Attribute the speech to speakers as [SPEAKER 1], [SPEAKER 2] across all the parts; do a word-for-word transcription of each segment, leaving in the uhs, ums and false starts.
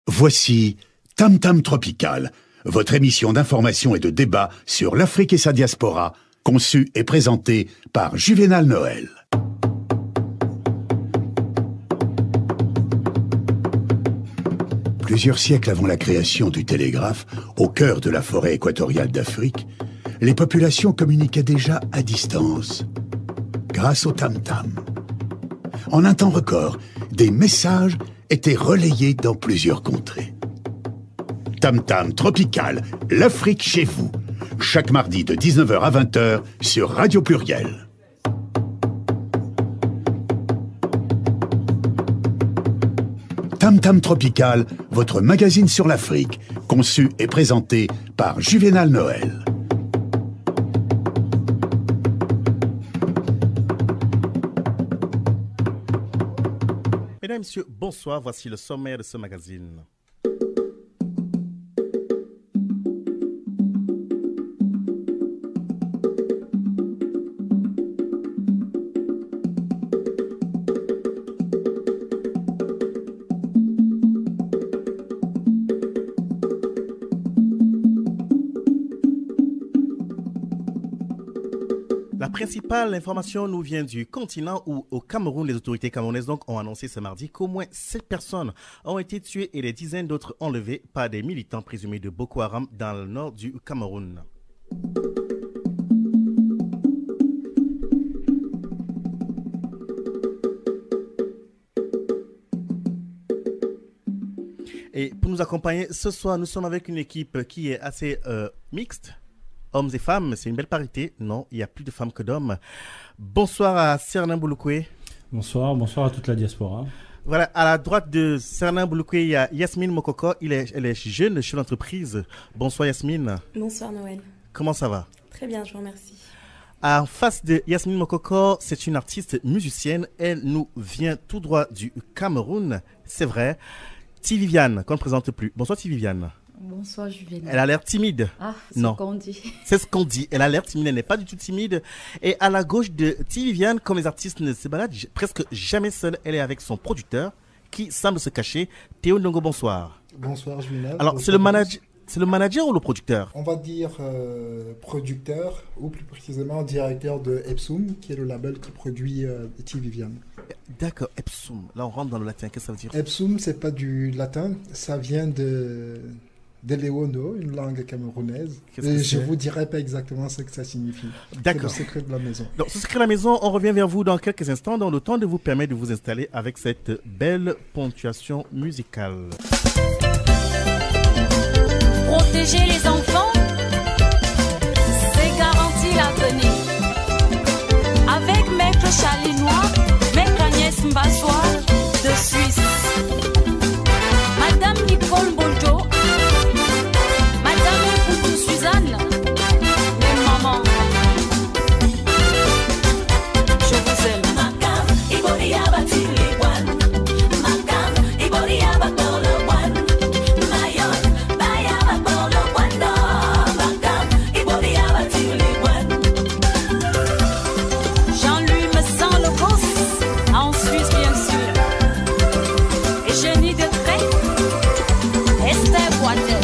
[SPEAKER 1] Voici Tam Tam Tropical, votre émission d'information et de débat sur l'Afrique et sa diaspora, conçue et présentée par Juvénal Noël. Plusieurs siècles avant la création du télégraphe, au cœur de la forêt équatoriale d'Afrique, les populations communiquaient déjà à distance, grâce au tam-tam. En un temps record, des messages étaient relayés dans plusieurs contrées. Tam Tam Tropical, l'Afrique chez vous, chaque mardi de dix-neuf heures à vingt heures sur Radio Pluriel. Tam Tam Tropical, votre magazine sur l'Afrique, conçu et présenté par Juvénal Noël.
[SPEAKER 2] Mesdames et messieurs, bonsoir, voici le sommaire de ce magazine. La principale information nous vient du continent où, au Cameroun, les autorités camerounaises donc ont annoncé ce mardi qu'au moins sept personnes ont été tuées et des dizaines d'autres enlevées par des militants présumés de Boko Haram dans le nord du Cameroun. Et pour nous accompagner ce soir, nous sommes avec une équipe qui est assez euh, mixte. Hommes et femmes, c'est une belle parité. Non, il y a plus de femmes que d'hommes. Bonsoir à Cernin Bouloukoué.
[SPEAKER 3] Bonsoir, bonsoir à toute la diaspora.
[SPEAKER 2] Voilà, à la droite de Cernin Bouloukoué, il y a Yasmine Mokoko. Il est, elle est jeune chef d'entreprise. Bonsoir Yasmine.
[SPEAKER 4] Bonsoir Noël.
[SPEAKER 2] Comment ça va?
[SPEAKER 4] Très bien, je vous remercie.
[SPEAKER 2] En face de Yasmine Mokoko, c'est une artiste musicienne. Elle nous vient tout droit du Cameroun. C'est vrai. Ti Viviane, qu'on ne présente plus. Bonsoir Ti Viviane.
[SPEAKER 5] Bonsoir Juvénal.
[SPEAKER 2] Elle a l'air timide.
[SPEAKER 5] Ah, c'est
[SPEAKER 2] non.
[SPEAKER 5] ce qu'on dit.
[SPEAKER 2] C'est ce qu'on dit. Elle a l'air timide, elle n'est pas du tout timide. Et à la gauche de Ti Viviane, comme les artistes ne se baladent presque jamais seuls, elle est avec son producteur qui semble se cacher. Théo Ndongo, bonsoir.
[SPEAKER 6] Bonsoir Juvénal.
[SPEAKER 2] Alors, c'est le, manage... c'est le manager ou le producteur?
[SPEAKER 6] On va dire euh, producteur, ou plus précisément directeur de Epsum, qui est le label qui produit euh, Ti Viviane.
[SPEAKER 2] D'accord, Epsum. Là, on rentre dans le latin. Qu'est-ce que ça veut dire?
[SPEAKER 6] Epsum, c'est pas du latin, ça vient de... de Léono, une langue camerounaise. Et je vous dirai pas exactement ce que ça signifie.
[SPEAKER 2] D'accord.
[SPEAKER 6] C'est le secret de la maison.
[SPEAKER 2] Donc, ce secret de la maison, on revient vers vous dans quelques instants, dans le temps de vous permettre de vous installer avec cette belle ponctuation musicale.
[SPEAKER 7] Protéger les enfants, c'est garantir l'avenir. Avec Maître Chalinois, Maître Agnès Mbassoir de Suisse, Madame Nicole Bonjo, Suzanne, mes mamans, je vous aime. Makam, Ibori abati le one. Makam, Ibori abato le one. Mayon, Baya abato le one. Makam, Ibori abati le one. Jean-Louis me sent le boss, en Suisse bien sûr. Et je n'y de trait, Esther Boiter.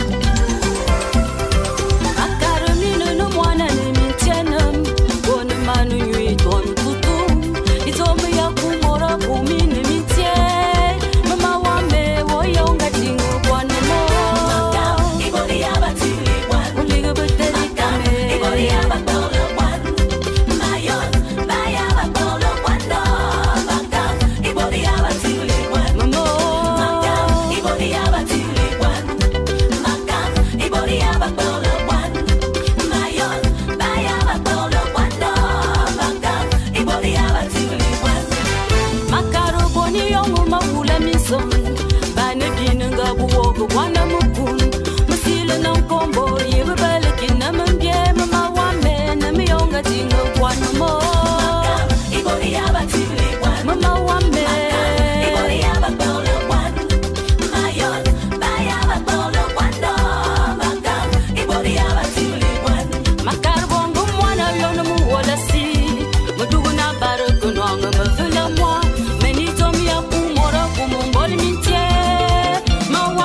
[SPEAKER 7] Wana mukun, musile na kombo, yebe bele kina mbye, mama wame, na miyonga tinga wana mo. Makam, ibori abati le wan. Mama wame, makam, ibori abato le wan. Mayon, baya abato le wan. Makam, ibori abati le wan. Makar bongo mwana yona mu wala si, mudugu na barako nwanga mavula mwa, meni tomi ya kumora kumumboli mintie, mawa.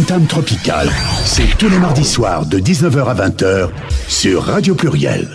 [SPEAKER 1] Tam Tam Tropical, c'est tous les mardis soirs de dix-neuf heures à vingt heures sur Radio Pluriel.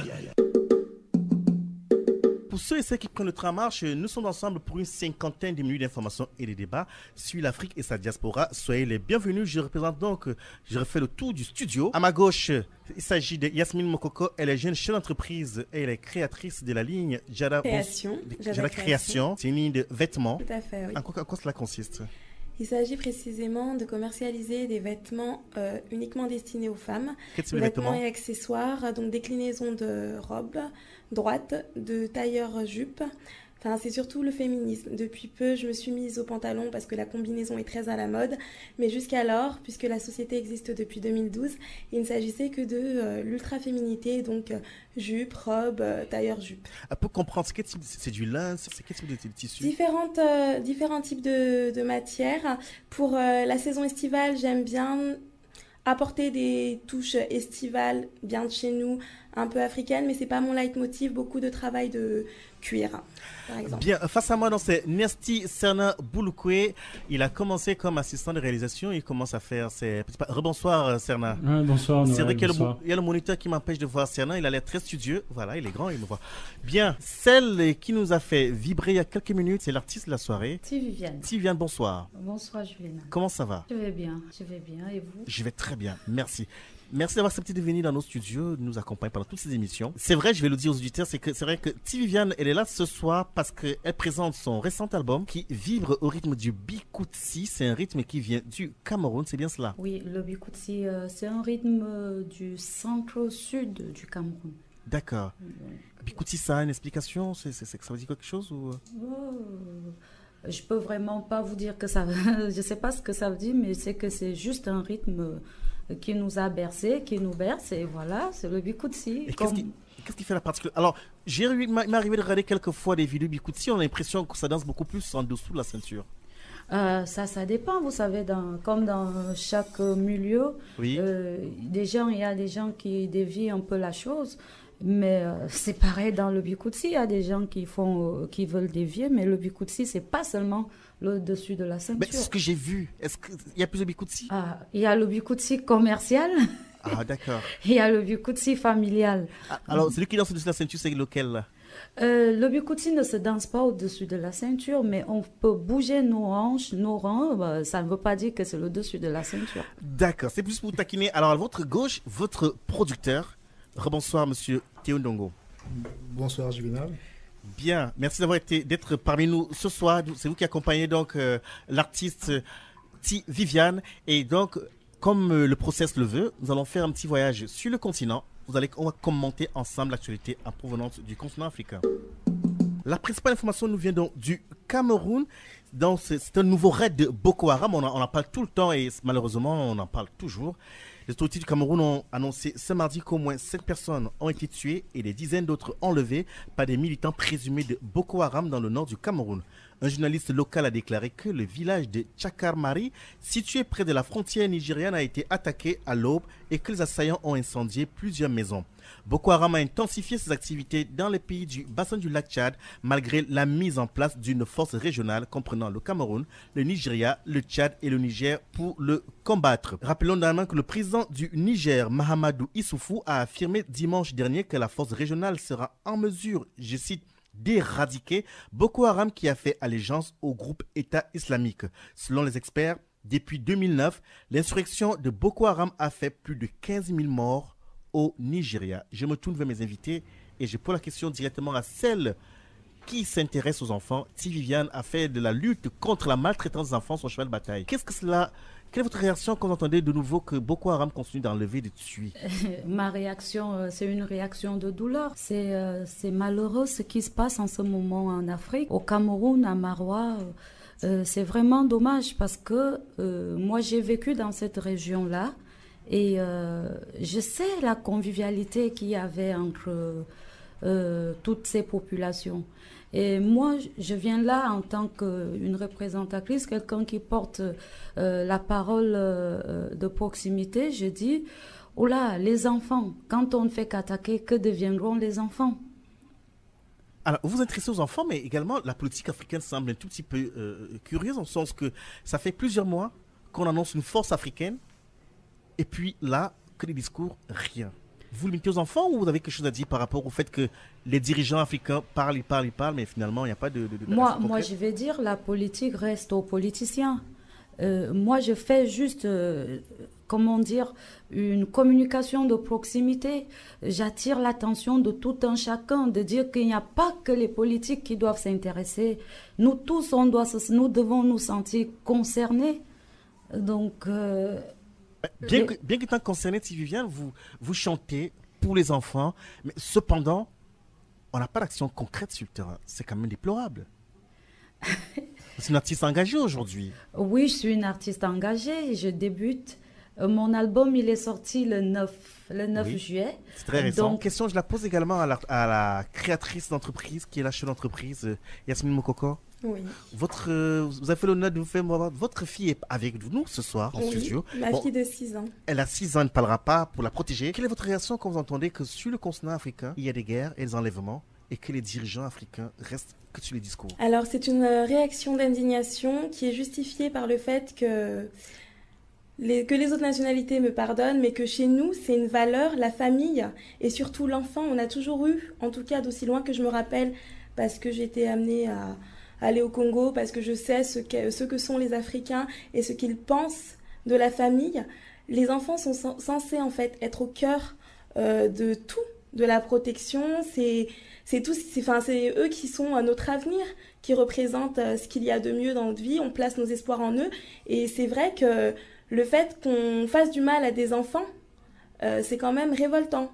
[SPEAKER 2] Pour ceux et celles qui prennent le train en marche, nous sommes ensemble pour une cinquantaine de minutes d'informations et de débats sur l'Afrique et sa diaspora. Soyez les bienvenus. Je représente donc, je refais le tour du studio. À ma gauche, il s'agit de Yasmine Mokoko. Elle est jeune chef d'entreprise et elle est créatrice de la ligne Jada
[SPEAKER 4] Création.
[SPEAKER 2] Jada, Jada Création. C'est une ligne de vêtements.
[SPEAKER 4] Tout à fait, oui.
[SPEAKER 2] En quoi, en quoi cela consiste?
[SPEAKER 4] Il s'agit précisément de commercialiser des vêtements euh, uniquement destinés aux femmes.
[SPEAKER 2] Quel type de
[SPEAKER 4] vêtements
[SPEAKER 2] vêtements
[SPEAKER 4] et accessoires, donc déclinaisons de robes droites, de tailleurs jupes. Enfin, c'est surtout le féminisme. Depuis peu, je me suis mise au pantalon parce que la combinaison est très à la mode. Mais jusqu'alors, puisque la société existe depuis deux mille douze, il ne s'agissait que de euh, l'ultra-féminité, donc euh, jupe, robe, euh, tailleur jupe.
[SPEAKER 2] Pour comprendre, c'est, type, c'est du lin, c'est quel type de, de tissu?
[SPEAKER 4] Différentes, euh, différents types de, de matières. Pour euh, la saison estivale, j'aime bien apporter des touches estivales, bien de chez nous, un peu africaines, mais c'est pas mon leitmotiv, beaucoup de travail de cuir, par exemple.
[SPEAKER 2] Bien, face à moi, donc, c'est Nesty Serna Bouloukoué. Il a commencé comme assistant de réalisation, il commence à faire ses petits pas. Rebonsoir, Serna.
[SPEAKER 3] Ouais, bonsoir.
[SPEAKER 2] C'est vrai
[SPEAKER 3] ouais,
[SPEAKER 2] qu'il y, y a le moniteur qui m'empêche de voir Serna, il a l'air très studieux. Voilà, il est grand, il me voit. Bien, celle qui nous a fait vibrer il y a quelques minutes, c'est l'artiste de la soirée.
[SPEAKER 5] Ti Viviane.
[SPEAKER 2] Ti Viviane, bonsoir.
[SPEAKER 5] Bonsoir, Juliana.
[SPEAKER 2] Comment ça va?
[SPEAKER 5] Je vais bien, je vais bien. Et vous?
[SPEAKER 2] Je vais très bien, merci. Merci d'avoir accepté de venir dans nos studios, nous accompagner pendant toutes ces émissions. C'est vrai, je vais le dire aux auditeurs, c'est que c'est vrai que Ti Viviane, elle est là ce soir parce qu'elle présente son récent album qui vibre au rythme du Bikoutsi. C'est un rythme qui vient du Cameroun, c'est bien cela?
[SPEAKER 5] Oui, le Bikoutsi, euh, c'est un rythme euh, du centre-sud du Cameroun.
[SPEAKER 2] D'accord. Oui. Bikoutsi, ça a une explication? C'est, c'est, c'est, ça veut dire quelque chose ou...
[SPEAKER 5] oh, je peux vraiment pas vous dire que ça... je sais pas ce que ça veut dire, mais c'est que c'est juste un rythme... qui nous a bercé, qui nous berce, et voilà, c'est le Bikoutsi.
[SPEAKER 2] Et
[SPEAKER 5] comme...
[SPEAKER 2] qu'est-ce, qui, qu'est-ce qui fait la particularité? Alors, j'ai il m'est arrivé de regarder quelques fois des vidéos Bikoutsi, on a l'impression que ça danse beaucoup plus en dessous de la ceinture.
[SPEAKER 5] Euh, ça, ça dépend, vous savez, dans, comme dans chaque milieu,
[SPEAKER 2] oui.
[SPEAKER 5] euh, des gens, il y a des gens qui dévient un peu la chose, mais euh, c'est pareil dans le Bikoutsi, il y a des gens qui, font, euh, qui veulent dévier, mais le Bikoutsi, c'est pas seulement le dessus de la ceinture.
[SPEAKER 2] Mais c'est ce que j'ai vu. Est-ce qu'il y a plus de Bikoutsi?
[SPEAKER 5] Ah, il y a le Bikoutsi commercial.
[SPEAKER 2] Ah, d'accord.
[SPEAKER 5] Il y a le Bikoutsi familial.
[SPEAKER 2] Ah, alors, celui qui danse au-dessus de la ceinture, c'est lequel là?
[SPEAKER 5] euh, Le Bikoutsi ne se danse pas au-dessus de la ceinture, mais on peut bouger nos hanches, nos rangs. Bah, ça ne veut pas dire que c'est le dessus de la ceinture.
[SPEAKER 2] D'accord, c'est plus pour taquiner. Alors, à votre gauche, votre producteur. Rebonsoir, monsieur Théo Ndongo.
[SPEAKER 6] Bonsoir, Juvenal.
[SPEAKER 2] Bien, merci d'avoir été d'être parmi nous ce soir. C'est vous qui accompagnez donc euh, l'artiste Ti Viviane. Et donc, comme euh, le process le veut, nous allons faire un petit voyage sur le continent. Vous allez, on va commenter ensemble l'actualité en provenance du continent africain. La principale information nous vient donc du Cameroun. Donc, c'est, c'est un nouveau raid de Boko Haram. On en, on en parle tout le temps et malheureusement, on en parle toujours. Les autorités du Cameroun ont annoncé ce mardi qu'au moins sept personnes ont été tuées et des dizaines d'autres enlevées par des militants présumés de Boko Haram dans le nord du Cameroun. Un journaliste local a déclaré que le village de Tchakarmari, situé près de la frontière nigériane, a été attaqué à l'aube et que les assaillants ont incendié plusieurs maisons. Boko Haram a intensifié ses activités dans les pays du bassin du lac Tchad malgré la mise en place d'une force régionale comprenant le Cameroun, le Nigeria, le Tchad et le Niger pour le combattre. Rappelons également que le président du Niger, Mahamadou Issoufou, a affirmé dimanche dernier que la force régionale sera en mesure, je cite, d'éradiquer Boko Haram qui a fait allégeance au groupe État islamique. Selon les experts, depuis deux mille neuf, l'insurrection de Boko Haram a fait plus de quinze mille morts au Nigeria. Je me tourne vers mes invités et je pose la question directement à celle qui s'intéresse aux enfants. Ti Viviane a fait de la lutte contre la maltraitance des enfants son cheval de bataille. Qu'est-ce que cela... Quelle est votre réaction quand vous entendez de nouveau que Boko Haram continue d'enlever, de tuer?
[SPEAKER 5] Ma réaction, euh, c'est une réaction de douleur. C'est, euh, c'est malheureux ce qui se passe en ce moment en Afrique. Au Cameroun, à Maroua, euh, euh, c'est vraiment dommage parce que euh, moi, j'ai vécu dans cette région-là et euh, je sais la convivialité qu'il y avait entre euh, toutes ces populations. Et moi, je viens là en tant qu'une représentatrice, quelqu'un qui porte euh, la parole euh, de proximité. Je dis, oh là, les enfants, quand on ne fait qu'attaquer, que deviendront les enfants?
[SPEAKER 2] Alors, vous vous intéressez aux enfants, mais également la politique africaine semble un tout petit peu euh, curieuse, en sens que ça fait plusieurs mois qu'on annonce une force africaine, et puis là, que des discours, rien. Vous limitez aux enfants ou vous avez quelque chose à dire par rapport au fait que les dirigeants africains parlent, ils parlent, ils parlent, mais finalement, il n'y a pas de... de, de
[SPEAKER 5] moi, moi, je vais dire, la politique reste aux politiciens. Euh, moi, je fais juste, euh, comment dire, une communication de proximité. J'attire l'attention de tout un chacun, de dire qu'il n'y a pas que les politiques qui doivent s'intéresser. Nous tous, on doit se, nous devons nous sentir concernés. Donc... Euh,
[SPEAKER 2] Bien que, bien qu'étant concerné, si Viviane, vous, vous chantez pour les enfants, mais cependant, on n'a pas d'action concrète sur le terrain. C'est quand même déplorable. C'est une artiste engagée aujourd'hui.
[SPEAKER 5] Oui, je suis une artiste engagée. Je débute. Mon album, il est sorti le neuf, le neuf oui, juillet.
[SPEAKER 2] C'est très récent. Donc, question, je la pose également à la, à la créatrice d'entreprise, qui est la chef d'entreprise, euh, Yasmine Mokoko.
[SPEAKER 4] Oui.
[SPEAKER 2] Votre, euh, vous avez fait l'honneur de vous faire voir. Votre fille est avec nous ce soir en
[SPEAKER 4] oui,
[SPEAKER 2] studio.
[SPEAKER 4] Ma
[SPEAKER 2] bon,
[SPEAKER 4] fille de six ans.
[SPEAKER 2] Elle a six ans, elle ne parlera pas pour la protéger. Quelle est votre réaction quand vous entendez que sur le continent africain, il y a des guerres et des enlèvements et que les dirigeants africains restent que sur les discours?
[SPEAKER 4] Alors, c'est une réaction d'indignation qui est justifiée par le fait que les, que les autres nationalités me pardonnent, mais que chez nous, c'est une valeur, la famille et surtout l'enfant. On a toujours eu, en tout cas d'aussi loin que je me rappelle, parce que j'ai été amenée à... aller au Congo parce que je sais ce que, ce que sont les Africains et ce qu'ils pensent de la famille. Les enfants sont censés en fait être au cœur euh, de tout, de la protection. C'est, c'est, tout, c'est, enfin, c'est eux qui sont notre avenir, qui représentent euh, ce qu'il y a de mieux dans notre vie. On place nos espoirs en eux. Et c'est vrai que le fait qu'on fasse du mal à des enfants, euh, c'est quand même révoltant.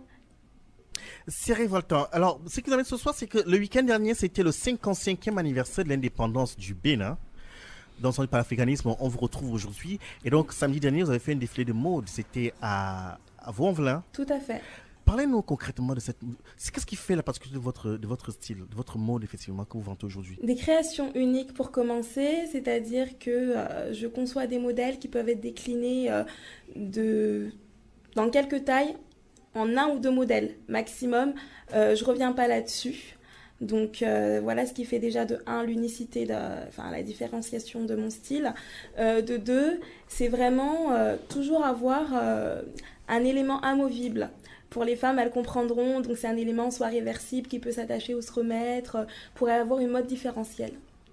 [SPEAKER 2] C'est révoltant. Alors, ce qui nous amène ce soir, c'est que le week-end dernier, c'était le cinquante-cinquième anniversaire de l'indépendance du Bénin. Dans son panafricanisme, on vous retrouve aujourd'hui. Et donc, samedi dernier, vous avez fait un défilé de mode. C'était à, à Vaux-en-Velin.
[SPEAKER 4] Tout à fait.
[SPEAKER 2] Parlez-nous concrètement de cette... Qu'est-ce qui fait la particularité de votre, de votre style, de votre mode, effectivement, que vous vantez aujourd'hui?
[SPEAKER 4] Des créations uniques pour commencer, c'est-à-dire que euh, je conçois des modèles qui peuvent être déclinés euh, de... dans quelques tailles, en un ou deux modèles maximum. Euh, je ne reviens pas là-dessus. Donc euh, voilà ce qui fait déjà de un, l'unicité, de, enfin la différenciation de mon style. Euh, de deux, c'est vraiment euh, toujours avoir euh, un élément amovible. Pour les femmes, elles comprendront. Donc c'est un élément soit réversible qui peut s'attacher ou se remettre, euh, pour avoir une mode différentielle.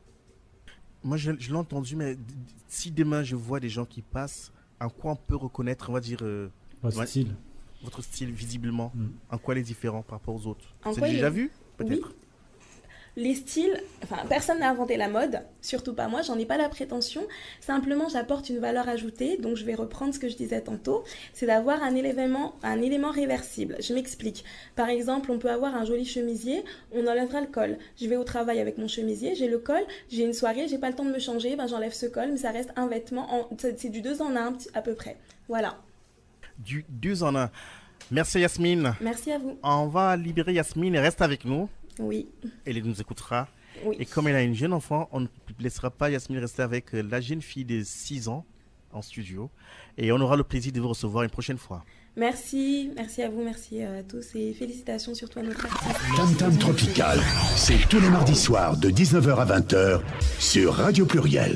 [SPEAKER 2] Moi, je, je l'ai entendu, mais si demain je vois des gens qui passent, en quoi on peut reconnaître, on va dire... Euh,
[SPEAKER 3] Votre ouais, style.
[SPEAKER 2] Votre style, visiblement, mm. en quoi il est différent par rapport aux autres?
[SPEAKER 4] C'est
[SPEAKER 2] déjà
[SPEAKER 4] est...
[SPEAKER 2] vu, peut-être?
[SPEAKER 4] Oui. Les styles, enfin, personne n'a inventé la mode, surtout pas moi, j'en ai pas la prétention. Simplement, j'apporte une valeur ajoutée, donc je vais reprendre ce que je disais tantôt, c'est d'avoir un élément, un élément réversible. Je m'explique. Par exemple, on peut avoir un joli chemisier, on enlèvera le col. Je vais au travail avec mon chemisier, j'ai le col, j'ai une soirée, j'ai pas le temps de me changer, ben j'enlève ce col, mais ça reste un vêtement, en... c'est du deux en un à peu près. Voilà.
[SPEAKER 2] Du deux en un. Merci Yasmine.
[SPEAKER 4] Merci à vous.
[SPEAKER 2] On va libérer Yasmine et reste avec nous.
[SPEAKER 4] Oui.
[SPEAKER 2] Elle nous écoutera.
[SPEAKER 4] Oui.
[SPEAKER 2] Et comme elle a une jeune enfant, on ne laissera pas Yasmine rester avec la jeune fille de six ans en studio. Et on aura le plaisir de vous recevoir une prochaine fois.
[SPEAKER 4] Merci, merci à vous, merci à tous et félicitations surtout à notre artiste.
[SPEAKER 1] Tam Tam Tropical, c'est tous les mardis soirs de dix-neuf heures à vingt heures sur Radio Pluriel.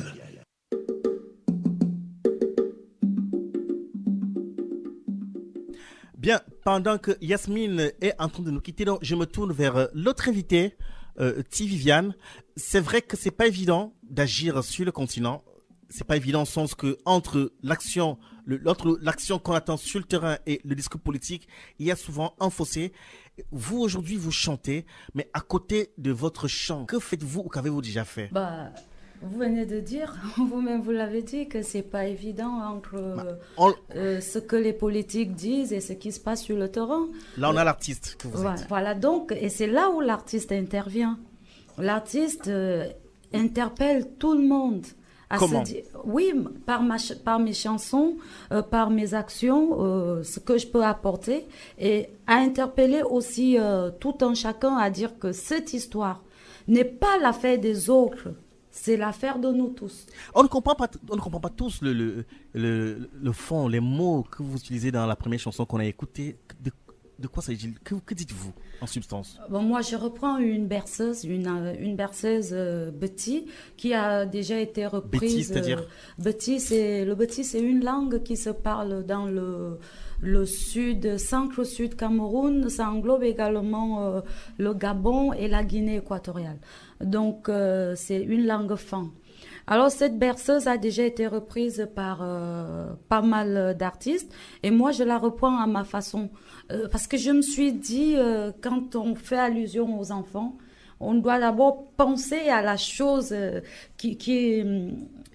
[SPEAKER 2] Bien, pendant que Yasmine est en train de nous quitter, donc je me tourne vers l'autre invité, euh, T. Viviane. C'est vrai que c'est pas évident d'agir sur le continent. C'est pas évident au sens que entre l'action, le, l'autre, l'action qu'on attend sur le terrain et le discours politique, il y a souvent un fossé. Vous aujourd'hui vous chantez, mais à côté de votre chant, que faites-vous ou qu'avez-vous déjà fait?
[SPEAKER 5] Bah... Vous venez de dire, vous-même vous l'avez dit, que c'est pas évident entre bah, on... euh, ce que les politiques disent et ce qui se passe sur le terrain.
[SPEAKER 2] Là, on a l'artiste que vous
[SPEAKER 5] voilà,
[SPEAKER 2] êtes.
[SPEAKER 5] Voilà, donc, et c'est là où l'artiste intervient. L'artiste euh, interpelle tout le monde. À
[SPEAKER 2] Comment
[SPEAKER 5] se dire, oui, par, ma, par mes chansons, euh, par mes actions, euh, ce que je peux apporter, et à interpeller aussi euh, tout un chacun à dire que cette histoire n'est pas l'affaire des autres. C'est l'affaire de nous tous.
[SPEAKER 2] On ne comprend pas, on ne comprend pas tous le, le, le, le fond, les mots que vous utilisez dans la première chanson qu'on a écoutée. De, de quoi s'agit-il? Que, que dites-vous en substance?
[SPEAKER 5] Bon, moi, je reprends une berceuse, une, une berceuse euh, Béti, qui a déjà été reprise.
[SPEAKER 2] Béti, c'est-à-dire
[SPEAKER 5] euh, Béti, c'est le Béti, c'est une langue qui se parle dans le le sud, centre-sud Cameroun. Ça englobe également euh, le Gabon et la Guinée équatoriale. Donc, euh, c'est une langue fan. Alors, cette berceuse a déjà été reprise par euh, pas mal d'artistes et moi, je la reprends à ma façon. Euh, parce que je me suis dit, euh, quand on fait allusion aux enfants, on doit d'abord penser à la chose euh, qui... qui euh,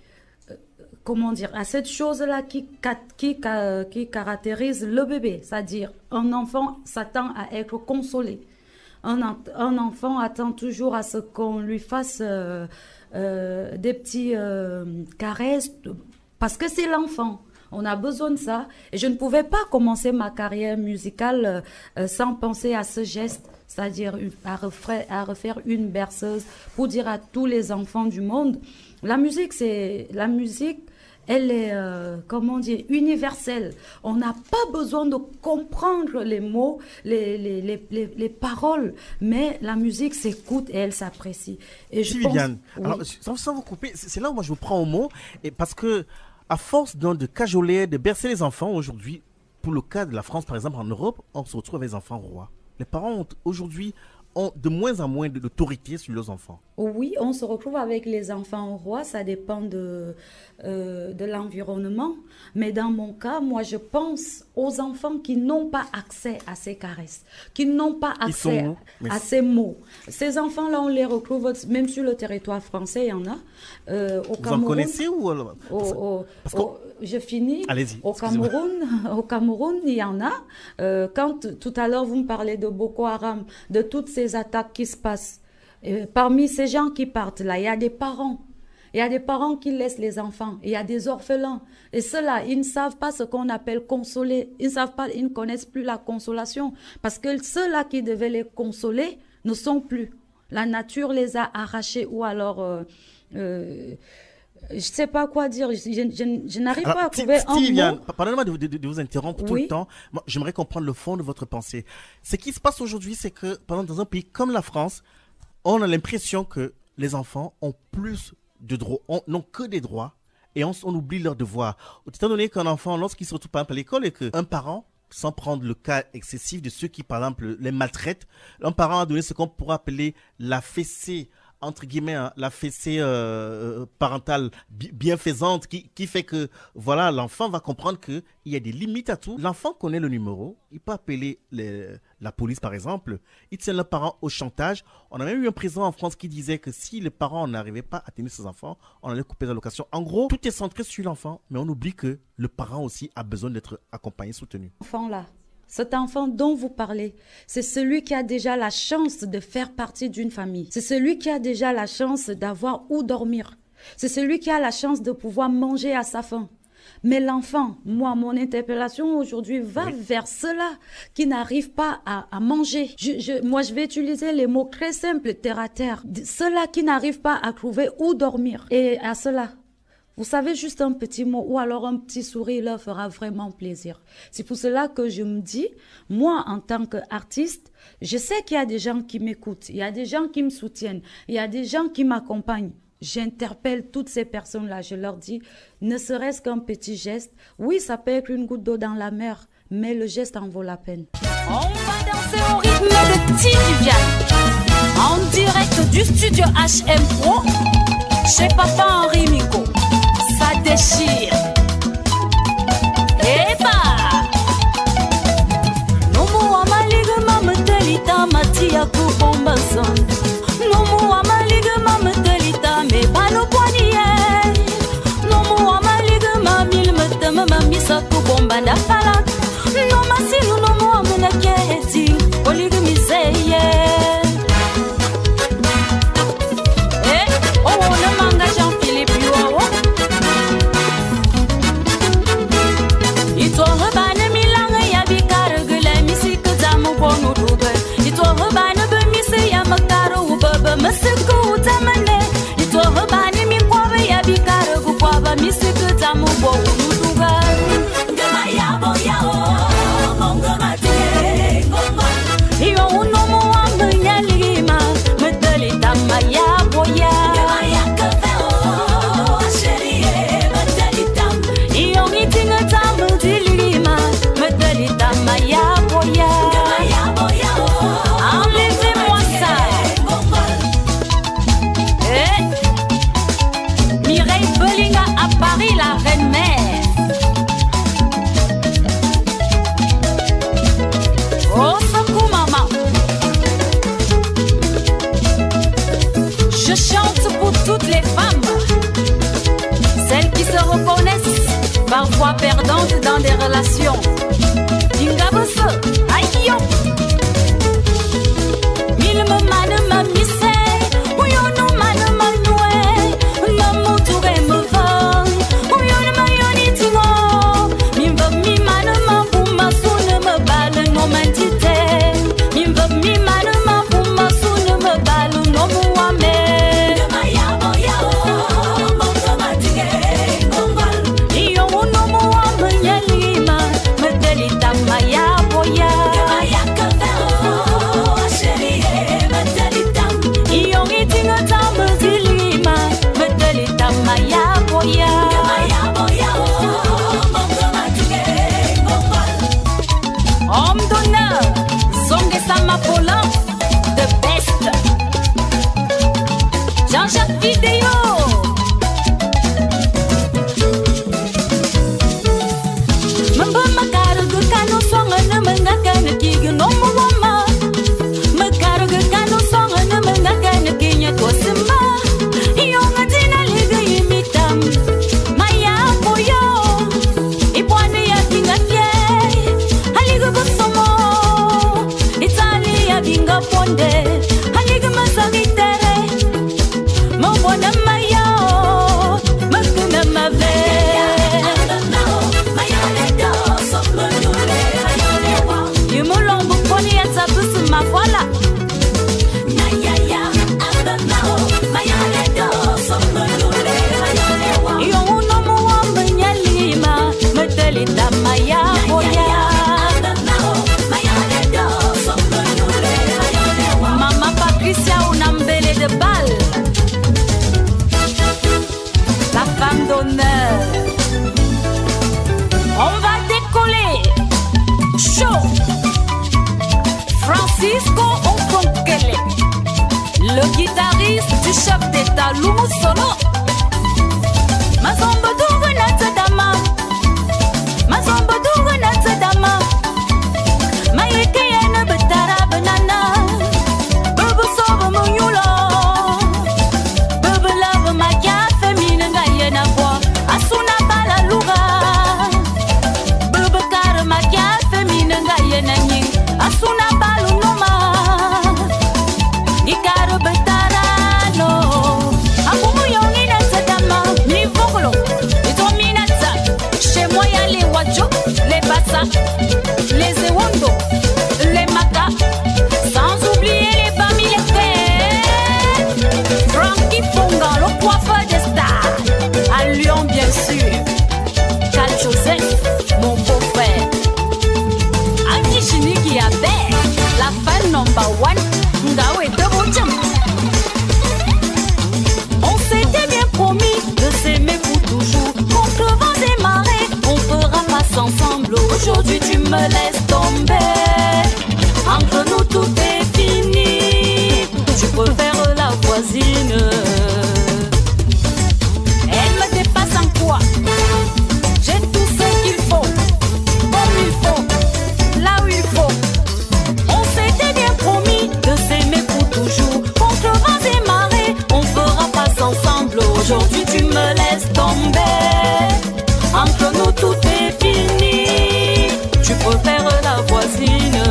[SPEAKER 5] comment dire, à cette chose-là qui, qui, qui caractérise le bébé. C'est-à-dire, un enfant s'attend à être consolé. Un, un enfant attend toujours à ce qu'on lui fasse... Euh, Euh, des petits euh, caresses, parce que c'est l'enfant. On a besoin de ça. Et je ne pouvais pas commencer ma carrière musicale euh, sans penser à ce geste, c'est-à-dire à refaire, à refaire une berceuse pour dire à tous les enfants du monde, la musique, c'est la musique. Elle est, euh, comment dire, universelle. On n'a pas besoin de comprendre les mots, les, les, les, les, les paroles, mais la musique s'écoute et elle s'apprécie. Et je
[SPEAKER 2] Viviane,
[SPEAKER 5] pense...
[SPEAKER 2] alors,
[SPEAKER 5] oui.
[SPEAKER 2] sans, sans vous couper, c'est là où moi je vous prends au mot, et parce que à force donc, de cajoler, de bercer les enfants aujourd'hui, pour le cas de la France par exemple, en Europe, on se retrouve avec les enfants rois. Les parents ont aujourd'hui ont de moins en moins d'autorité sur leurs enfants.
[SPEAKER 5] Oui, on se retrouve avec les enfants rois, ça dépend de, euh, de l'environnement. Mais dans mon cas, moi, je pense aux enfants qui n'ont pas accès à ces caresses, qui n'ont pas accès à ces mots. Ces enfants-là, on les retrouve même sur le territoire français, il y en a. Euh, au
[SPEAKER 2] Vous
[SPEAKER 5] Cameroun,
[SPEAKER 2] en connaissez ou alors
[SPEAKER 5] au, au,
[SPEAKER 2] Parce
[SPEAKER 5] au, Je finis.
[SPEAKER 2] Allez-y.
[SPEAKER 5] Au Cameroun, au Cameroun, il y en a. Euh, quand tout à l'heure, vous me parlez de Boko Haram, de toutes ces attaques qui se passent. Et parmi ces gens qui partent là, il y a des parents. Il y a des parents qui laissent les enfants. Il y a des orphelins. Et ceux-là, ils ne savent pas ce qu'on appelle consoler. Ils ne savent pas, ils ne connaissent plus la consolation. Parce que ceux-là qui devaient les consoler ne sont plus. La nature les a arrachés ou alors... Euh, euh, je ne sais pas quoi dire. Je, je, je, je n'arrive pas à trouver un mot.
[SPEAKER 2] Pardonnez-moi de, de, de vous interrompre tout
[SPEAKER 5] oui.
[SPEAKER 2] le temps. J'aimerais comprendre le fond de votre pensée. Ce qui se passe aujourd'hui, c'est que pendant dans un pays comme la France, on a l'impression que les enfants ont plus de droits, n'ont que des droits, et on, on oublie leurs devoirs. Étant donné qu'un enfant, lorsqu'il se retrouve par exemple à l'école, et qu'un parent, sans prendre le cas excessif de ceux qui, par exemple, les maltraitent, un parent a donné ce qu'on pourrait appeler la fessée, entre guillemets, hein, la fessée euh, parentale bi bienfaisante qui, qui fait que, voilà, l'enfant va comprendre qu'il y a des limites à tout. L'enfant connaît le numéro, il peut appeler les, la police, par exemple. Il tient le parent au chantage. On a même eu un président en France qui disait que si les parents n'arrivaient pas à tenir ses enfants, on allait couper la location. En gros, tout est centré sur l'enfant, mais on oublie que le parent aussi a besoin d'être accompagné, soutenu.
[SPEAKER 5] Enfant là. Cet enfant dont vous parlez, c'est celui qui a déjà la chance de faire partie d'une famille. C'est celui qui a déjà la chance d'avoir où dormir. C'est celui qui a la chance de pouvoir manger à sa faim. Mais l'enfant, moi, mon interpellation aujourd'hui va oui. vers ceux-là qui n'arrivent pas à, à manger. Je, je, moi, je vais utiliser les mots très simples, terre à terre. Ceux-là qui n'arrivent pas à trouver où dormir. Et à ceux-là, vous savez, juste un petit mot ou alors un petit sourire leur fera vraiment plaisir. C'est pour cela que je me dis, moi, en tant qu'artiste, je sais qu'il y a des gens qui m'écoutent, il y a des gens qui me soutiennent, il y a des gens qui m'accompagnent. J'interpelle toutes ces personnes-là, je leur dis, ne serait-ce qu'un petit geste. Oui, ça peut être une goutte d'eau dans la mer, mais le geste en vaut la peine.
[SPEAKER 7] On va danser au rythme de Titi Viviane, en direct du studio H M Pro, chez Papa Henri Mico. Ça déchire. Et bah Nomu amaliga mamatelita matia kubomba son. Nomu amaliga mamatelita me balo poignet. Nomu amaliga mamil metama mamisa kubomba da fala. No masinu nomu amuna keti oliga miseye. Eh oh le manga Jean-Philippe Yowo. Ito rebane milanga ya bikar gule misik zamu bonu dube. Ito rebane be mise ya makaro ubaba masiku utamane. Ito rebane mi kwabe ya bikar gu kwaba misik zamu bonu dube. Gama ya bo
[SPEAKER 5] Maya Boya. Enlevez-moi ça. Eh. Mireille Belinga à Paris, la reine-mère. Oh, Sakou maman. Je chante pour toutes les femmes, celles qui se reconnaissent, parfois perdantes dans des relations. Dingaboso, aïe yo. Mille me mane ma misse, ouyo no mane ma noué, maman touré me va, ouyo no ma yoni tingo, mimba mi mane ma bouma soune me balle no mentite, mimba mi mane ma bouma soune me balle no mouame. Homme d'honneur, Zongue Samapola, the best. Jean-Jacques Vidéo. Mambo makaro de kano songa ne mengaka ne kiga no mama. Makaro de kano songa ne mengaka ne kinya kosema. Yonga dina liga imitam. Maya boyo. Ipwane ya kinga pie. Aliga bosomo. Italia binga ponde. Aliga masagitere. Mobona maya. Makuna mave. Yumulombo poni ya tabusu mafwala. Mama Patricia Unambele de balle, la femme d'honneur. On va décoller. Chaud. Francisco Okonkele, le guitariste du chef d'État Loumou Solo. Mazombo Douga Natadama, Mazombo Douga Natadama, Mayekeyana Betara Banana, Bubble Sobo Munyulo, Bubble Love Makia Femina Gayena Bois, Asuna Bala Luga, Bubble Kara Makia Femina Gayena Ning, Asuna Balu Noma, Ikaro Betarano, Amumu Yongi Natadama, Ni Vogolo, Itominata, chez moi y'a les Wadjo, les Bassa, les Ewondo, les Maka, sans oublier les Bami les Fées. Frankie Fonga, le coiffeur des stars, à Lyon bien sûr. Cal Joseph, mon beau-frère. Anki Shiniki Abe, la fan number one, Ngawe Debocham. On s'était bien promis de s'aimer pour toujours. Contre vents et marées, on fera face ensemble. Aujourd'hui tu me laisses tomber. Entre nous tout est fini. Je préfère la voisine. Elle me dépasse en quoi? J'ai tout ce qu'il faut, comme il faut, là où il faut. On s'était bien promis de s'aimer pour toujours. Contre vents et marées, on fera face ensemble. Aujourd'hui tu me laisses tomber. Entre nous tout est fini. Tu préfères la voisine.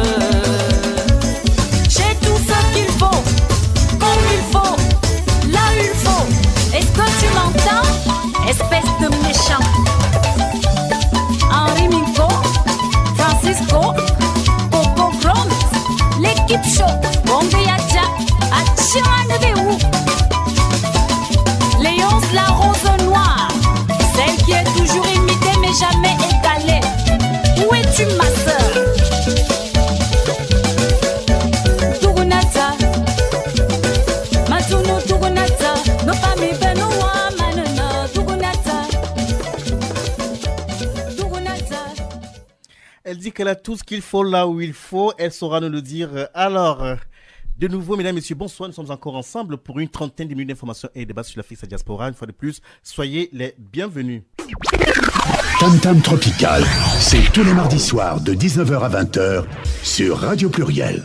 [SPEAKER 5] J'ai tout ce qu'il faut, comme il faut, là où il faut. Est-ce que tu m'entends? Espèce de méchant. Henri Minko, Francisco, Popo Gromit, l'équipe show, Bombe Yacha, Achimane Béou. Léonce la rose noire, celle qui est toujours imitée mais jamais égalée. Où es-tu ma sœur? Tugunata, Matuno Tugunata, nos familles Benoît Manana, Tugunata, Tugunata.
[SPEAKER 2] Elle dit dit qu'elle a tout ce qu'il faut là où il faut. Elle saura nous le dire. Alors, de nouveau, mesdames et messieurs, bonsoir. Nous sommes encore ensemble pour une trentaine de minutes d'informations et débats sur l'Afrique et sa diaspora. Une fois de plus, soyez les bienvenus.
[SPEAKER 1] Tam Tam Tropical, c'est tous les mardis soirs de dix-neuf heures à vingt heures sur Radio Pluriel.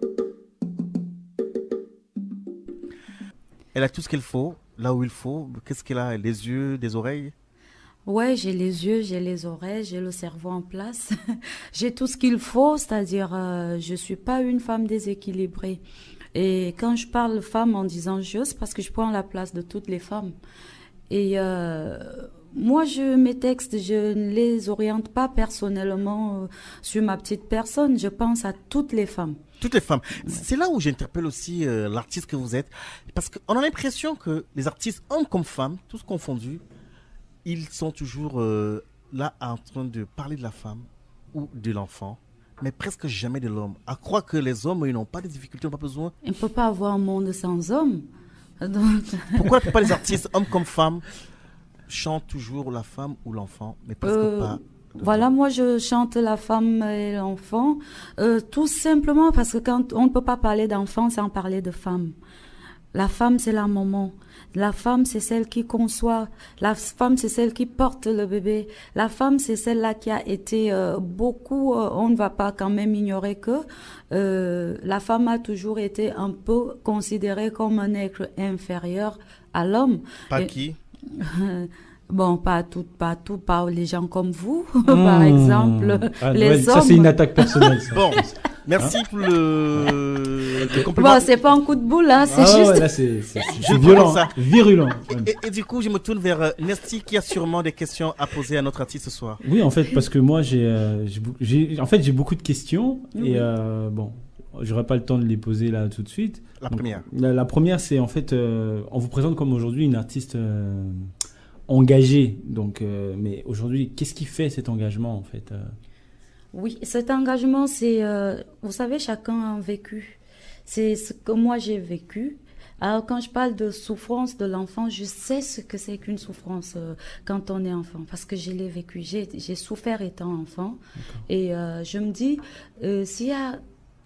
[SPEAKER 2] Elle a tout ce qu'il faut, là où il faut. Qu'est-ce qu'elle a? Les yeux, des oreilles?
[SPEAKER 5] Ouais, j'ai les yeux, j'ai les oreilles, j'ai le cerveau en place. J'ai tout ce qu'il faut, c'est-à-dire euh, je suis pas une femme déséquilibrée. Et quand je parle femme en disant je, c'est parce que je prends la place de toutes les femmes. Et euh, moi, je, mes textes, je ne les oriente pas personnellement euh, sur ma petite personne. Je pense à toutes les femmes.
[SPEAKER 2] Toutes les femmes. C'est là où j'interpelle aussi euh, l'artiste que vous êtes. Parce qu'on a l'impression que les artistes, hommes comme femmes, tous confondus, ils sont toujours euh, là en train de parler de la femme ou de l'enfant, mais presque jamais de l'homme. À croire que les hommes, ils n'ont pas de difficultés, ils n'ont pas besoin.
[SPEAKER 5] On ne peut pas avoir un monde sans hommes. Donc...
[SPEAKER 2] Pourquoi la plupart des artistes, hommes comme femmes, chantent toujours la femme ou l'enfant, mais presque euh... pas?
[SPEAKER 5] Voilà, moi je chante la femme et l'enfant, euh, tout simplement parce que quand on ne peut pas parler d'enfant sans parler de femme. La femme c'est la maman, la femme c'est celle qui conçoit, la femme c'est celle qui porte le bébé, la femme c'est celle-là qui a été euh, beaucoup, euh, on ne va pas quand même ignorer que euh, la femme a toujours été un peu considérée comme un être inférieur à l'homme.
[SPEAKER 2] Pas
[SPEAKER 5] et,
[SPEAKER 2] qui
[SPEAKER 5] Bon, pas tout, pas tout, pas les gens comme vous, mmh. par exemple,
[SPEAKER 3] ah,
[SPEAKER 5] les
[SPEAKER 3] ouais,
[SPEAKER 5] hommes.
[SPEAKER 3] Ça, c'est une attaque personnelle. Ça.
[SPEAKER 2] Bon, merci hein pour le, le compliment.
[SPEAKER 5] Bon, c'est pas un coup de boule, hein, c'est
[SPEAKER 3] ah,
[SPEAKER 5] juste...
[SPEAKER 3] Ouais, là, c'est violent, ça. virulent.
[SPEAKER 2] Et, et, et du coup, je me tourne vers Nesty, qui a sûrement des questions à poser à notre artiste ce soir.
[SPEAKER 3] Oui, en fait, parce que moi, j'ai, euh, j'ai, en fait, j'ai beaucoup de questions, mmh. et euh, bon... J'aurais pas le temps de les poser là tout de suite.
[SPEAKER 2] La
[SPEAKER 3] Donc,
[SPEAKER 2] première.
[SPEAKER 3] La, la première, c'est en fait, euh, on vous présente comme aujourd'hui une artiste euh, engagée. Donc, euh, mais aujourd'hui, qu'est-ce qui fait cet engagement en fait euh...
[SPEAKER 5] Oui, cet engagement, c'est, euh, vous savez, chacun a un vécu. C'est ce que moi j'ai vécu. Alors, quand je parle de souffrance de l'enfant, je sais ce que c'est qu'une souffrance euh, quand on est enfant, parce que je l'ai vécu. J'ai, j'ai souffert étant enfant. Et euh, je me dis, euh, s'il y a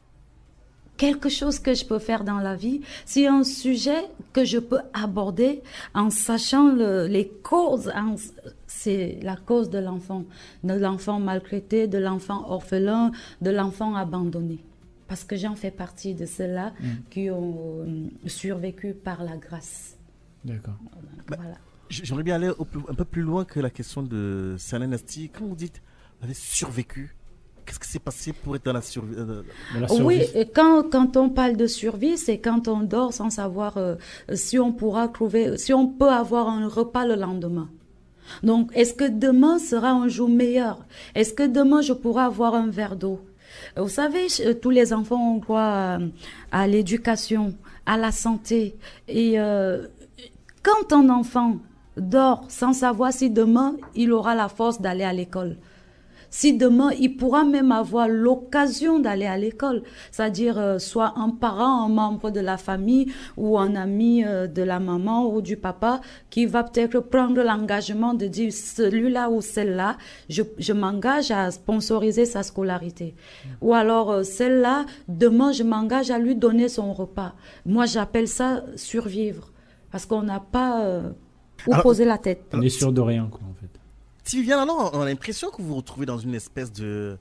[SPEAKER 5] quelque chose que je peux faire dans la vie, s'il y a un sujet que je peux aborder en sachant le, les causes, en, c'est la cause de l'enfant, de l'enfant maltraité, de l'enfant orphelin, de l'enfant abandonné. Parce que j'en fais partie de ceux-là mmh. qui ont euh, survécu par la grâce.
[SPEAKER 3] D'accord.
[SPEAKER 5] Voilà.
[SPEAKER 2] Bah, j'aimerais bien aller au, un peu plus loin que la question de Sana Nesty. Quand vous dites, vous avez survécu, qu'est-ce qui s'est passé pour être dans la, survie, euh, dans la survie?
[SPEAKER 5] Oui, et quand, quand on parle de survie, c'est quand on dort sans savoir euh, si on pourra trouver, si on peut avoir un repas le lendemain. Donc, est-ce que demain sera un jour meilleur? Est-ce que demain je pourrai avoir un verre d'eau? Vous savez, tous les enfants ont droit à, à l'éducation, à la santé. Et euh, quand un enfant dort sans savoir si demain il aura la force d'aller à l'école, si demain, il pourra même avoir l'occasion d'aller à l'école, c'est-à-dire euh, soit un parent, un membre de la famille ou un ami euh, de la maman ou du papa qui va peut-être prendre l'engagement de dire celui-là ou celle-là, je, je m'engage à sponsoriser sa scolarité. Mmh. Ou alors euh, celle-là, demain, je m'engage à lui donner son repas. Moi, j'appelle ça survivre parce qu'on n'a pas euh, où alors, poser la tête.
[SPEAKER 3] On est sûr de rien, quoi, en fait.
[SPEAKER 2] Si Viviane, alors, on a l'impression que vous vous retrouvez dans une espèce de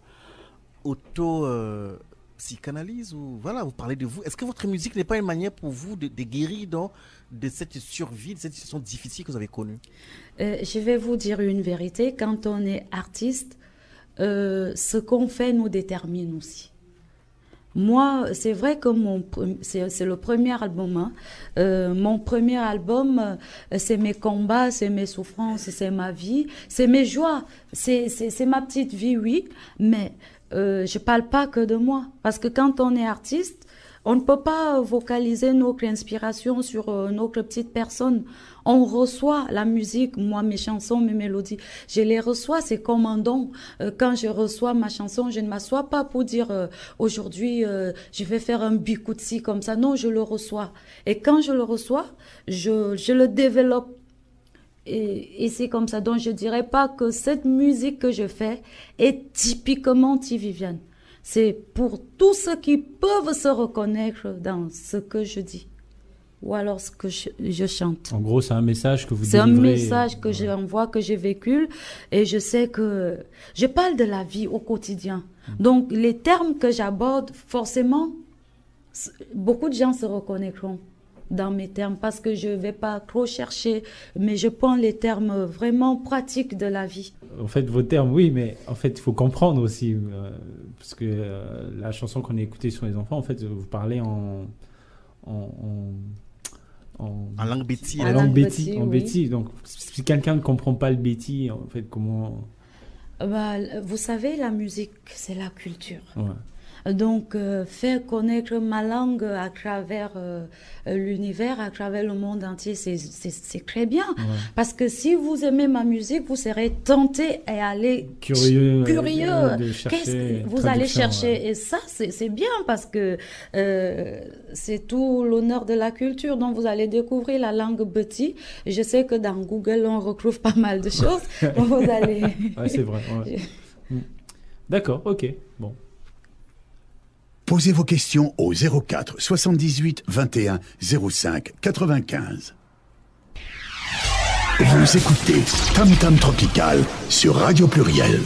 [SPEAKER 2] auto-psychanalyse, euh, ou voilà, vous parlez de vous. Est-ce que votre musique n'est pas une manière pour vous de, de guérir dans, de cette survie, de cette situation difficile que vous avez connue?
[SPEAKER 5] euh, Je vais vous dire une vérité. Quand on est artiste, euh, ce qu'on fait nous détermine aussi. Moi, c'est vrai que mon c'est, c'est le premier album. Hein. Euh, mon premier album, euh, c'est mes combats, c'est mes souffrances, c'est ma vie, c'est mes joies, c'est, c'est, c'est ma petite vie, oui. Mais euh, je parle pas que de moi. Parce que quand on est artiste, on ne peut pas vocaliser notre inspiration sur euh, notre petite personne. On reçoit la musique, moi, mes chansons, mes mélodies, je les reçois, c'est comme un don. Euh, quand je reçois ma chanson, je ne m'assois pas pour dire euh, aujourd'hui, euh, je vais faire un bikoutsi comme ça. Non, je le reçois. Et quand je le reçois, je, je le développe. et, et c'est comme ça. Donc, je dirais pas que cette musique que je fais est typiquement T-Viviane. C'est pour tous ceux qui peuvent se reconnaître dans ce que je dis. Ou alors ce que je, je chante.
[SPEAKER 3] En gros, c'est un message que vous
[SPEAKER 5] C'est
[SPEAKER 3] délivrez.
[SPEAKER 5] un message que ouais. j'envoie, que j'ai vécu. Et je sais que je parle de la vie au quotidien. Mmh. Donc, les termes que j'aborde, forcément, beaucoup de gens se reconnaîtront dans mes termes parce que je ne vais pas trop chercher, mais je prends les termes vraiment pratiques de la vie.
[SPEAKER 3] En fait, vos termes, oui, mais en fait, il faut comprendre aussi. Euh, parce que euh, la chanson qu'on a écoutée sur les enfants, en fait, vous parlez en... en, en
[SPEAKER 2] En, en langue béti.
[SPEAKER 3] En, en langue béti, en oui. béti. Donc, si quelqu'un ne comprend pas le béti, en fait, comment...
[SPEAKER 5] Bah, vous savez, la musique, c'est la culture.
[SPEAKER 3] Ouais.
[SPEAKER 5] Donc, euh, faire connaître ma langue à travers euh, l'univers, à travers le monde entier, c'est très bien. Ouais. Parce que si vous aimez ma musique, vous serez tenté à aller
[SPEAKER 3] curieux.
[SPEAKER 5] curieux.
[SPEAKER 3] Euh, de chercher
[SPEAKER 5] vous allez chercher. Ouais. Et ça, c'est bien parce que euh, c'est tout l'honneur de la culture. Donc, vous allez découvrir la langue béti. Je sais que dans Google, on retrouve pas mal de choses. vous allez...
[SPEAKER 3] ouais, c'est vrai. Ouais. D'accord, ok. Bon.
[SPEAKER 1] Posez vos questions au zéro quatre soixante-dix-huit vingt et un zéro cinq quatre-vingt-quinze. Vous écoutez Tam Tam Tropical sur Radio Pluriel.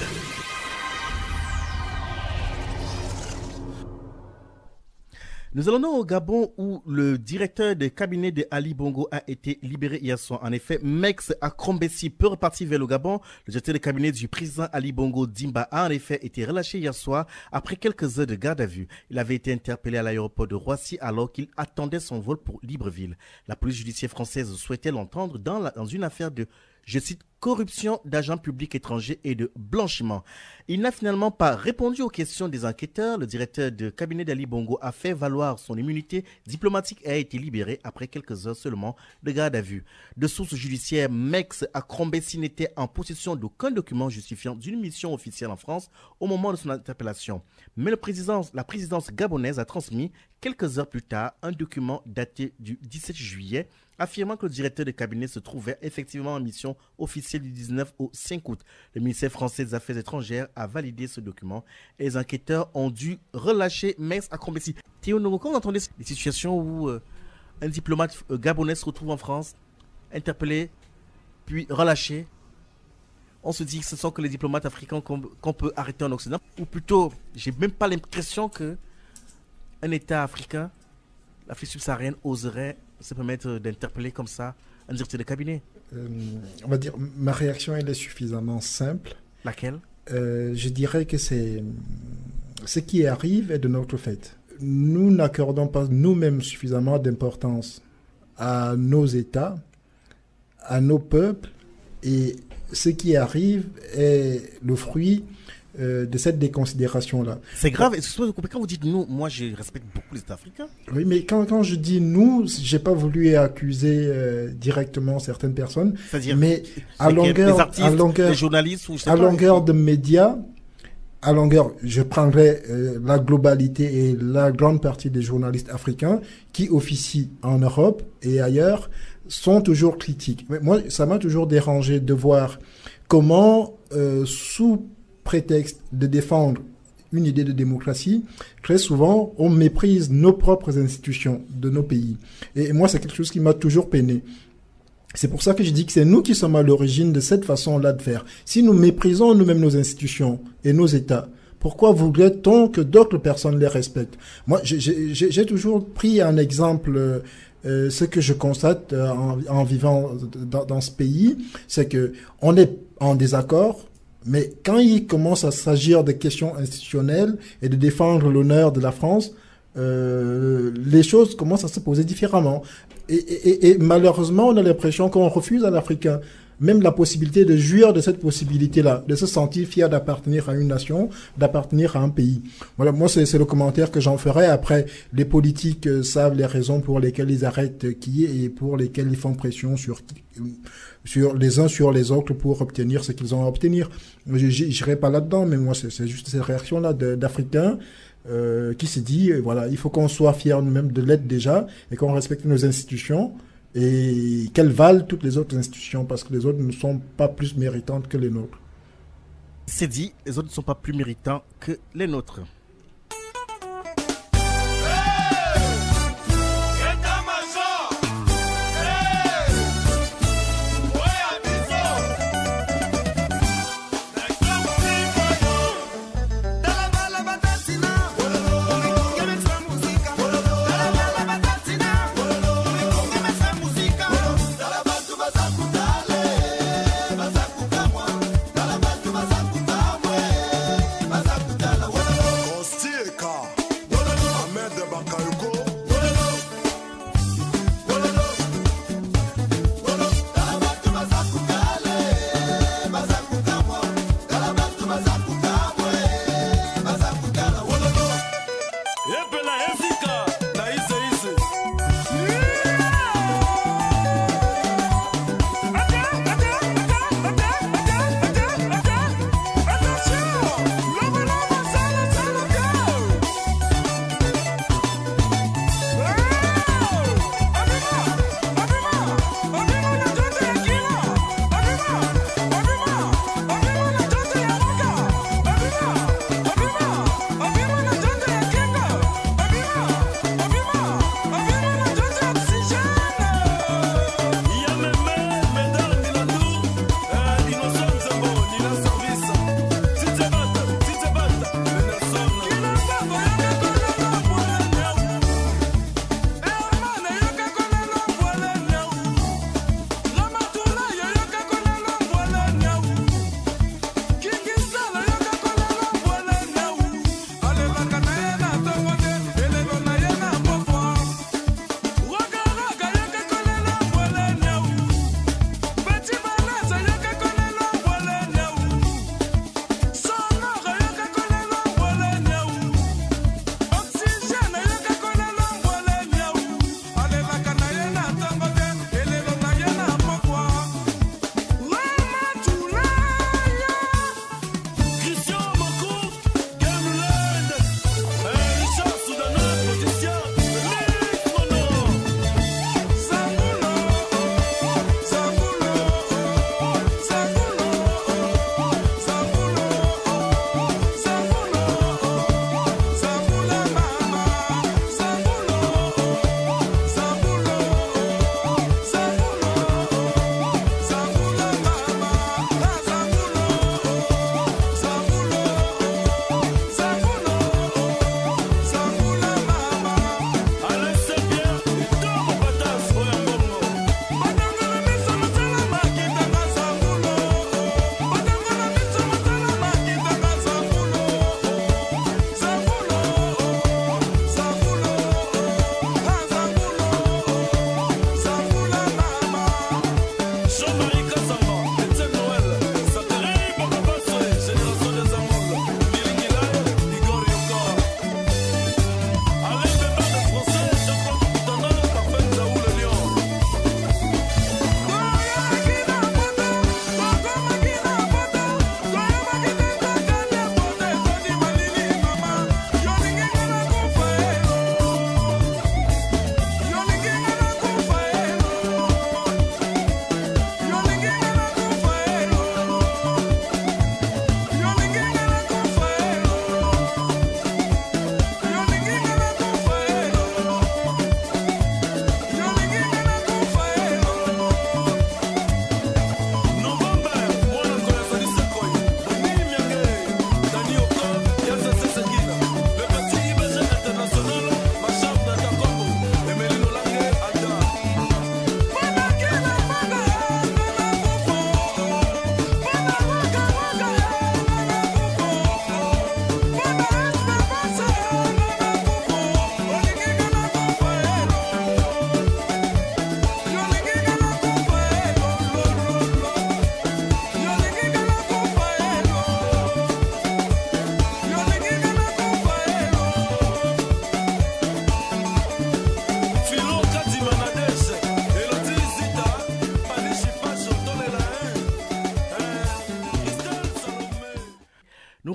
[SPEAKER 2] Nous allons au Gabon où le directeur de cabinet de Ali Bongo a été libéré hier soir. En effet, Mex Akrombesi peut repartir vers le Gabon. Le directeur de cabinet du président Ali Bongo Dimba a en effet été relâché hier soir après quelques heures de garde à vue. Il avait été interpellé à l'aéroport de Roissy alors qu'il attendait son vol pour Libreville. La police judiciaire française souhaitait l'entendre dans, la, dans une affaire de, je cite, corruption d'agents publics étrangers et de blanchiment. Il n'a finalement pas répondu aux questions des enquêteurs. Le directeur de cabinet d'Ali Bongo a fait valoir son immunité diplomatique et a été libéré après quelques heures seulement de garde à vue. De sources judiciaires, Mex Akrombesi n'était en possession d'aucun document justifiant d'une mission officielle en France au moment de son interpellation. Mais le président, la présidence gabonaise a transmis quelques heures plus tard un document daté du dix-sept juillet affirmant que le directeur de cabinet se trouvait effectivement en mission officielle du dix-neuf au cinq août. Le ministère français des Affaires étrangères a validé ce document et les enquêteurs ont dû relâcher Mex Akrombesi. Théo Nongo, quand vous entendez des situations où euh, un diplomate euh, gabonais se retrouve en France, interpellé, puis relâché, on se dit que ce sont que les diplomates africains qu'on qu'on peut arrêter en Occident, ou plutôt, j'ai même pas l'impression que un État africain, l'Afrique subsaharienne, oserait se permettre d'interpeller comme ça un directeur de cabinet.
[SPEAKER 6] euh, On va dire, ma réaction elle est suffisamment simple.
[SPEAKER 2] Laquelle?
[SPEAKER 6] euh, Je dirais que c'est ce qui arrive est de notre fait. Nous n'accordons pas nous-mêmes suffisamment d'importance à nos États, à nos peuples, et ce qui arrive est le fruit Euh, de cette déconsidération-là.
[SPEAKER 2] C'est grave. Quand vous dites nous, moi je respecte beaucoup les États africains.
[SPEAKER 6] Oui, mais quand, quand je dis nous, j'ai pas voulu accuser euh, directement certaines personnes, mais à longueur,
[SPEAKER 2] les artistes,
[SPEAKER 6] à longueur,
[SPEAKER 2] les journalistes, ou je sais
[SPEAKER 6] à
[SPEAKER 2] pas,
[SPEAKER 6] longueur de médias, à longueur, je prendrais euh, la globalité et la grande partie des journalistes africains qui officient en Europe et ailleurs sont toujours critiques. Mais moi, ça m'a toujours dérangé de voir comment, euh, sous prétexte de défendre une idée de démocratie, très souvent, on méprise nos propres institutions de nos pays. Et moi, c'est quelque chose qui m'a toujours peiné. C'est pour ça que je dis que c'est nous qui sommes à l'origine de cette façon-là de faire. Si nous méprisons nous-mêmes nos institutions et nos États, pourquoi voudrait-on que d'autres personnes les respectent? Moi, j'ai toujours pris un exemple, euh, ce que je constate euh, en, en vivant dans, dans ce pays, c'est que on est en désaccord. Mais quand il commence à s'agir de questions institutionnelles et de défendre l'honneur de la France, euh, les choses commencent à se poser différemment. Et, et, et malheureusement, on a l'impression qu'on refuse à l'Africain même la possibilité de jouir de cette possibilité-là, de se sentir fier d'appartenir à une nation, d'appartenir à un pays. Voilà, moi, c'est le commentaire que j'en ferai. Après, les politiques euh, savent les raisons pour lesquelles ils arrêtent qui et pour lesquelles ils font pression sur sur les uns sur les autres pour obtenir ce qu'ils ont à obtenir. Je n'irai pas là-dedans, mais moi, c'est juste cette réaction-là d'Africains euh, qui se dit, euh, voilà, il faut qu'on soit fiers nous-mêmes de l'être déjà et qu'on respecte nos institutions et qu'elles valent toutes les autres institutions parce que les autres ne sont pas plus méritantes que les nôtres.
[SPEAKER 2] C'est dit, les autres ne sont pas plus méritants que les nôtres.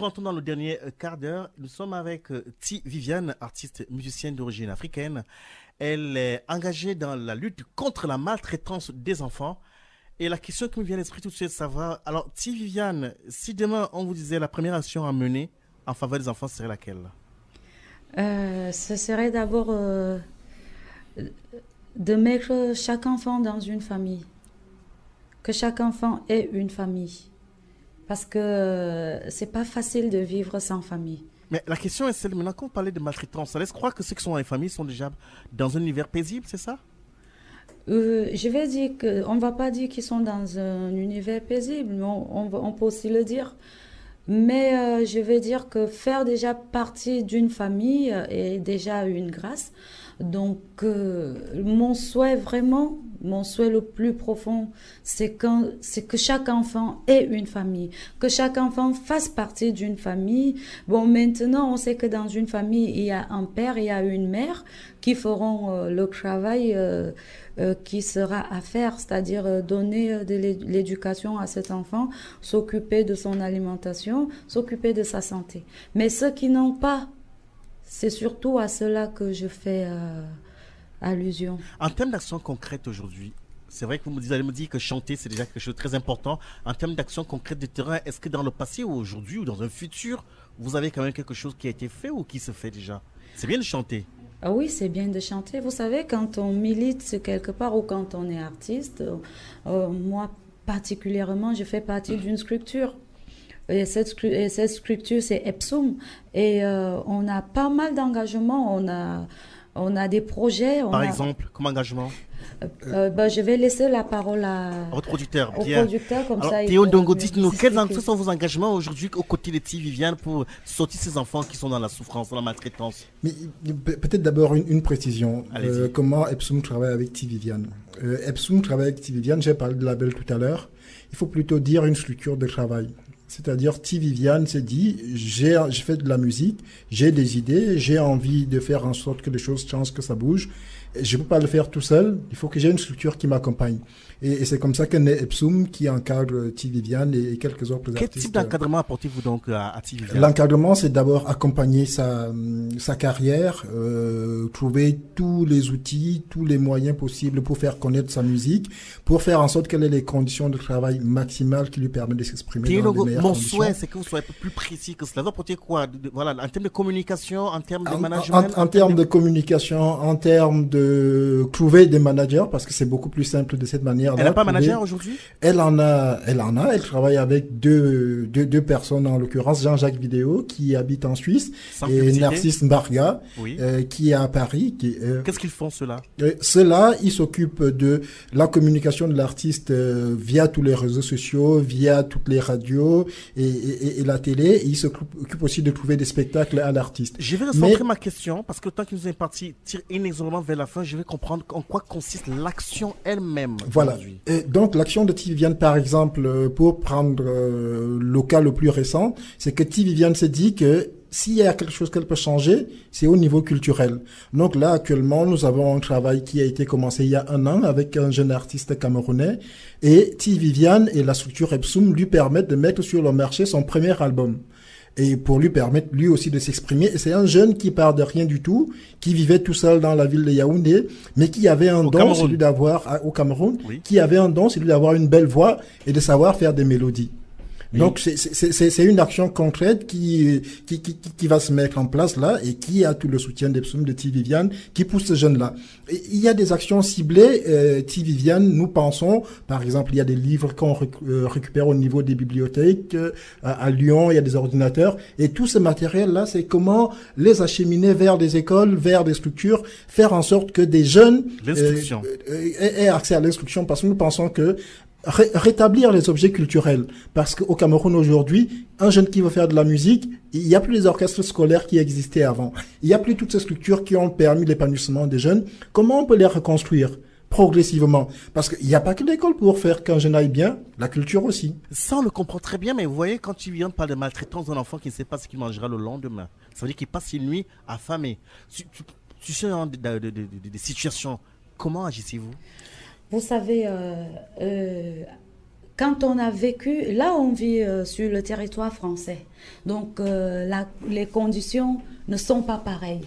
[SPEAKER 2] rentrons dans le dernier euh, quart d'heure. Nous sommes avec euh, Ti Viviane, artiste musicienne d'origine africaine. Elle est engagée dans la lutte contre la maltraitance des enfants. Et la question qui me vient à l'esprit tout de suite, c'est de savoir, alors Ti Viviane, si demain on vous disait la première action à mener en faveur des enfants serait laquelle?
[SPEAKER 5] Euh, ce serait d'abord euh, de mettre chaque enfant dans une famille. Que chaque enfant ait une famille. Parce que euh, c'est pas facile de vivre sans famille.
[SPEAKER 2] Mais la question est celle, maintenant qu'on parlait de maltraitance, ça laisse croire que ceux qui sont dans les familles sont déjà dans un univers paisible, c'est ça?
[SPEAKER 5] Euh, je vais dire qu'on ne va pas dire qu'ils sont dans un univers paisible, mais on, on, on peut aussi le dire. Mais euh, je vais dire que faire déjà partie d'une famille est déjà une grâce. Donc, euh, mon souhait vraiment, mon souhait le plus profond, c'est que, c'est que chaque enfant ait une famille, que chaque enfant fasse partie d'une famille. Bon, maintenant, on sait que dans une famille, il y a un père et il y a une mère qui feront euh, le travail euh, euh, qui sera à faire, c'est-à-dire euh, donner euh, de l'éducation à cet enfant, s'occuper de son alimentation, s'occuper de sa santé. Mais ceux qui n'ont pas, c'est surtout à cela que je fais euh, allusion.
[SPEAKER 2] En termes d'action concrète aujourd'hui, c'est vrai que vous me dites, allez me dire que chanter c'est déjà quelque chose de très important. En termes d'action concrète de terrain, est-ce que dans le passé ou aujourd'hui ou dans un futur, vous avez quand même quelque chose qui a été fait ou qui se fait déjà? C'est bien de chanter.
[SPEAKER 5] Ah oui, c'est bien de chanter. Vous savez, quand on milite quelque part ou quand on est artiste, euh, moi particulièrement, je fais partie d'une structure. Et cette, et cette structure, c'est Epsum. Et euh, on a pas mal d'engagements. On a, on a des projets. On
[SPEAKER 2] Par
[SPEAKER 5] a,
[SPEAKER 2] exemple, comme engagement
[SPEAKER 5] euh, euh, ben, je vais laisser la parole à,
[SPEAKER 2] à votre producteur.
[SPEAKER 5] au
[SPEAKER 2] Bien.
[SPEAKER 5] producteur. Comme
[SPEAKER 2] Alors,
[SPEAKER 5] ça,
[SPEAKER 2] Théo
[SPEAKER 5] il
[SPEAKER 2] Ndongo,
[SPEAKER 5] peut
[SPEAKER 2] dites-nous,
[SPEAKER 5] nous
[SPEAKER 2] quels
[SPEAKER 5] expliquer.
[SPEAKER 2] en- sont vos engagements aujourd'hui aux côtés de Ti Viviane pour sortir ces enfants qui sont dans la souffrance, dans la maltraitance?
[SPEAKER 6] Mais pe- peut-être d'abord une, une précision.
[SPEAKER 2] Allez-y.
[SPEAKER 6] Euh, comment Epsum travaille avec Ti Viviane euh, Epsum travaille avec Ti Viviane, j'ai parlé de label tout à l'heure. Il faut plutôt dire une structure de travail. C'est-à-dire, Ti Viviane s'est dit, j'ai j'ai fait de la musique, j'ai des idées, j'ai envie de faire en sorte que les choses changent, que ça bouge. Je ne peux pas le faire tout seul, il faut que j'ai une structure qui m'accompagne. Et, et c'est comme ça qu'est né Epsum, qui encadre Ti Viviane et, et quelques autres
[SPEAKER 2] Quel
[SPEAKER 6] artistes.
[SPEAKER 2] type d'encadrement apportez-vous donc à, à Ti Viviane?
[SPEAKER 6] L'encadrement, c'est d'abord accompagner sa, sa carrière, euh, trouver tous les outils, tous les moyens possibles pour faire connaître sa musique, pour faire en sorte qu'elle ait les conditions de travail maximales qui lui permettent de s'exprimer
[SPEAKER 2] Théo
[SPEAKER 6] dans les
[SPEAKER 2] Ndongo,
[SPEAKER 6] meilleures
[SPEAKER 2] mon
[SPEAKER 6] conditions.
[SPEAKER 2] souhait, c'est que vous soyez un peu plus précis que cela. Vous apportez quoi? De- de- Voilà, en termes de communication, en termes de
[SPEAKER 6] En,
[SPEAKER 2] management?
[SPEAKER 6] en- en termes de communication, en termes de trouver des managers, parce que c'est beaucoup plus simple de cette manière-là.
[SPEAKER 2] Elle n'a pas
[SPEAKER 6] trouver-
[SPEAKER 2] manager aujourd'hui?
[SPEAKER 6] Elle en a, elle en a. Elle travaille avec deux, deux, deux personnes en l'occurrence, Jean-Jacques Vidéo qui habite en Suisse
[SPEAKER 2] Sans
[SPEAKER 6] et
[SPEAKER 2] publicité?
[SPEAKER 6] Narcisse Mbarga
[SPEAKER 2] Oui.
[SPEAKER 6] euh, qui est à Paris. Qui, euh,
[SPEAKER 2] Qu'est-ce qu'ils font ceux-là?
[SPEAKER 6] euh, ceux-là, ils s'occupent de la communication de l'artiste euh, via tous les réseaux sociaux, via toutes les radios et, et, et la télé. Et ils s'occupent aussi de trouver des spectacles à l'artiste.
[SPEAKER 2] Je vais recentrer
[SPEAKER 6] Mais-
[SPEAKER 2] ma question parce que le temps qui nous est parti tire inexorablement vers la fin. Je vais comprendre en quoi consiste l'action elle-même.
[SPEAKER 6] Voilà.
[SPEAKER 2] aujourd'hui.
[SPEAKER 6] Et donc l'action de Ti Viviane, par exemple, euh, pour prendre euh, le cas le plus récent, c'est que Ti Viviane s'est dit que s'il y a quelque chose qu'elle peut changer, c'est au niveau culturel. Donc là, actuellement, nous avons un travail qui a été commencé il y a un an avec un jeune artiste camerounais. Et Ti Viviane et la structure Epsum lui permettent de mettre sur le marché son premier album. Et pour lui permettre lui aussi de s'exprimer. Et c'est un jeune qui part de rien du tout, qui vivait tout seul dans la ville de Yaoundé, mais qui avait un
[SPEAKER 2] Au
[SPEAKER 6] don,
[SPEAKER 2] Cameroun.
[SPEAKER 6] celui d'avoir, à- au Cameroun,
[SPEAKER 2] Oui.
[SPEAKER 6] qui avait un don, celui d'avoir une belle voix et de savoir faire des mélodies.
[SPEAKER 2] Oui.
[SPEAKER 6] Donc c'est c'est c'est c'est une action concrète qui qui, qui qui qui va se mettre en place là et qui a tout le soutien d'Epsum, de Ti Viviane, qui pousse ce jeune là. Et il y a des actions ciblées. Euh, Ti Viviane, nous pensons, par exemple, il y a des livres qu'on réc- euh, récupère au niveau des bibliothèques euh, à, à Lyon. Il y a des ordinateurs et tout ce matériel là, c'est comment les acheminer vers des écoles, vers des structures, faire en sorte que des jeunes
[SPEAKER 2] L'instruction.
[SPEAKER 6] euh, euh, aient aient accès à l'instruction, parce que nous pensons que Ré- rétablir les objets culturels, parce qu'au Cameroun aujourd'hui, un jeune qui veut faire de la musique, il n'y a plus les orchestres scolaires qui existaient avant. Il n'y a plus toutes ces structures qui ont permis l'épanouissement des jeunes. Comment on peut les reconstruire progressivement? Parce qu'il n'y a pas que l'école pour faire qu'un jeune aille bien, la culture aussi.
[SPEAKER 2] Ça, on le comprend très bien, mais vous voyez, quand tu viens de parler de maltraitance d'un enfant qui ne sait pas ce qu'il mangera le lendemain, ça veut dire qu'il passe une nuit affamé. Tu, tu, tu sais, dans des de, de, de, de, des situations, comment agissez-vous?
[SPEAKER 5] Vous savez, euh, euh, quand on a vécu, là on vit euh, sur le territoire français, donc euh, la, les conditions ne sont pas pareilles.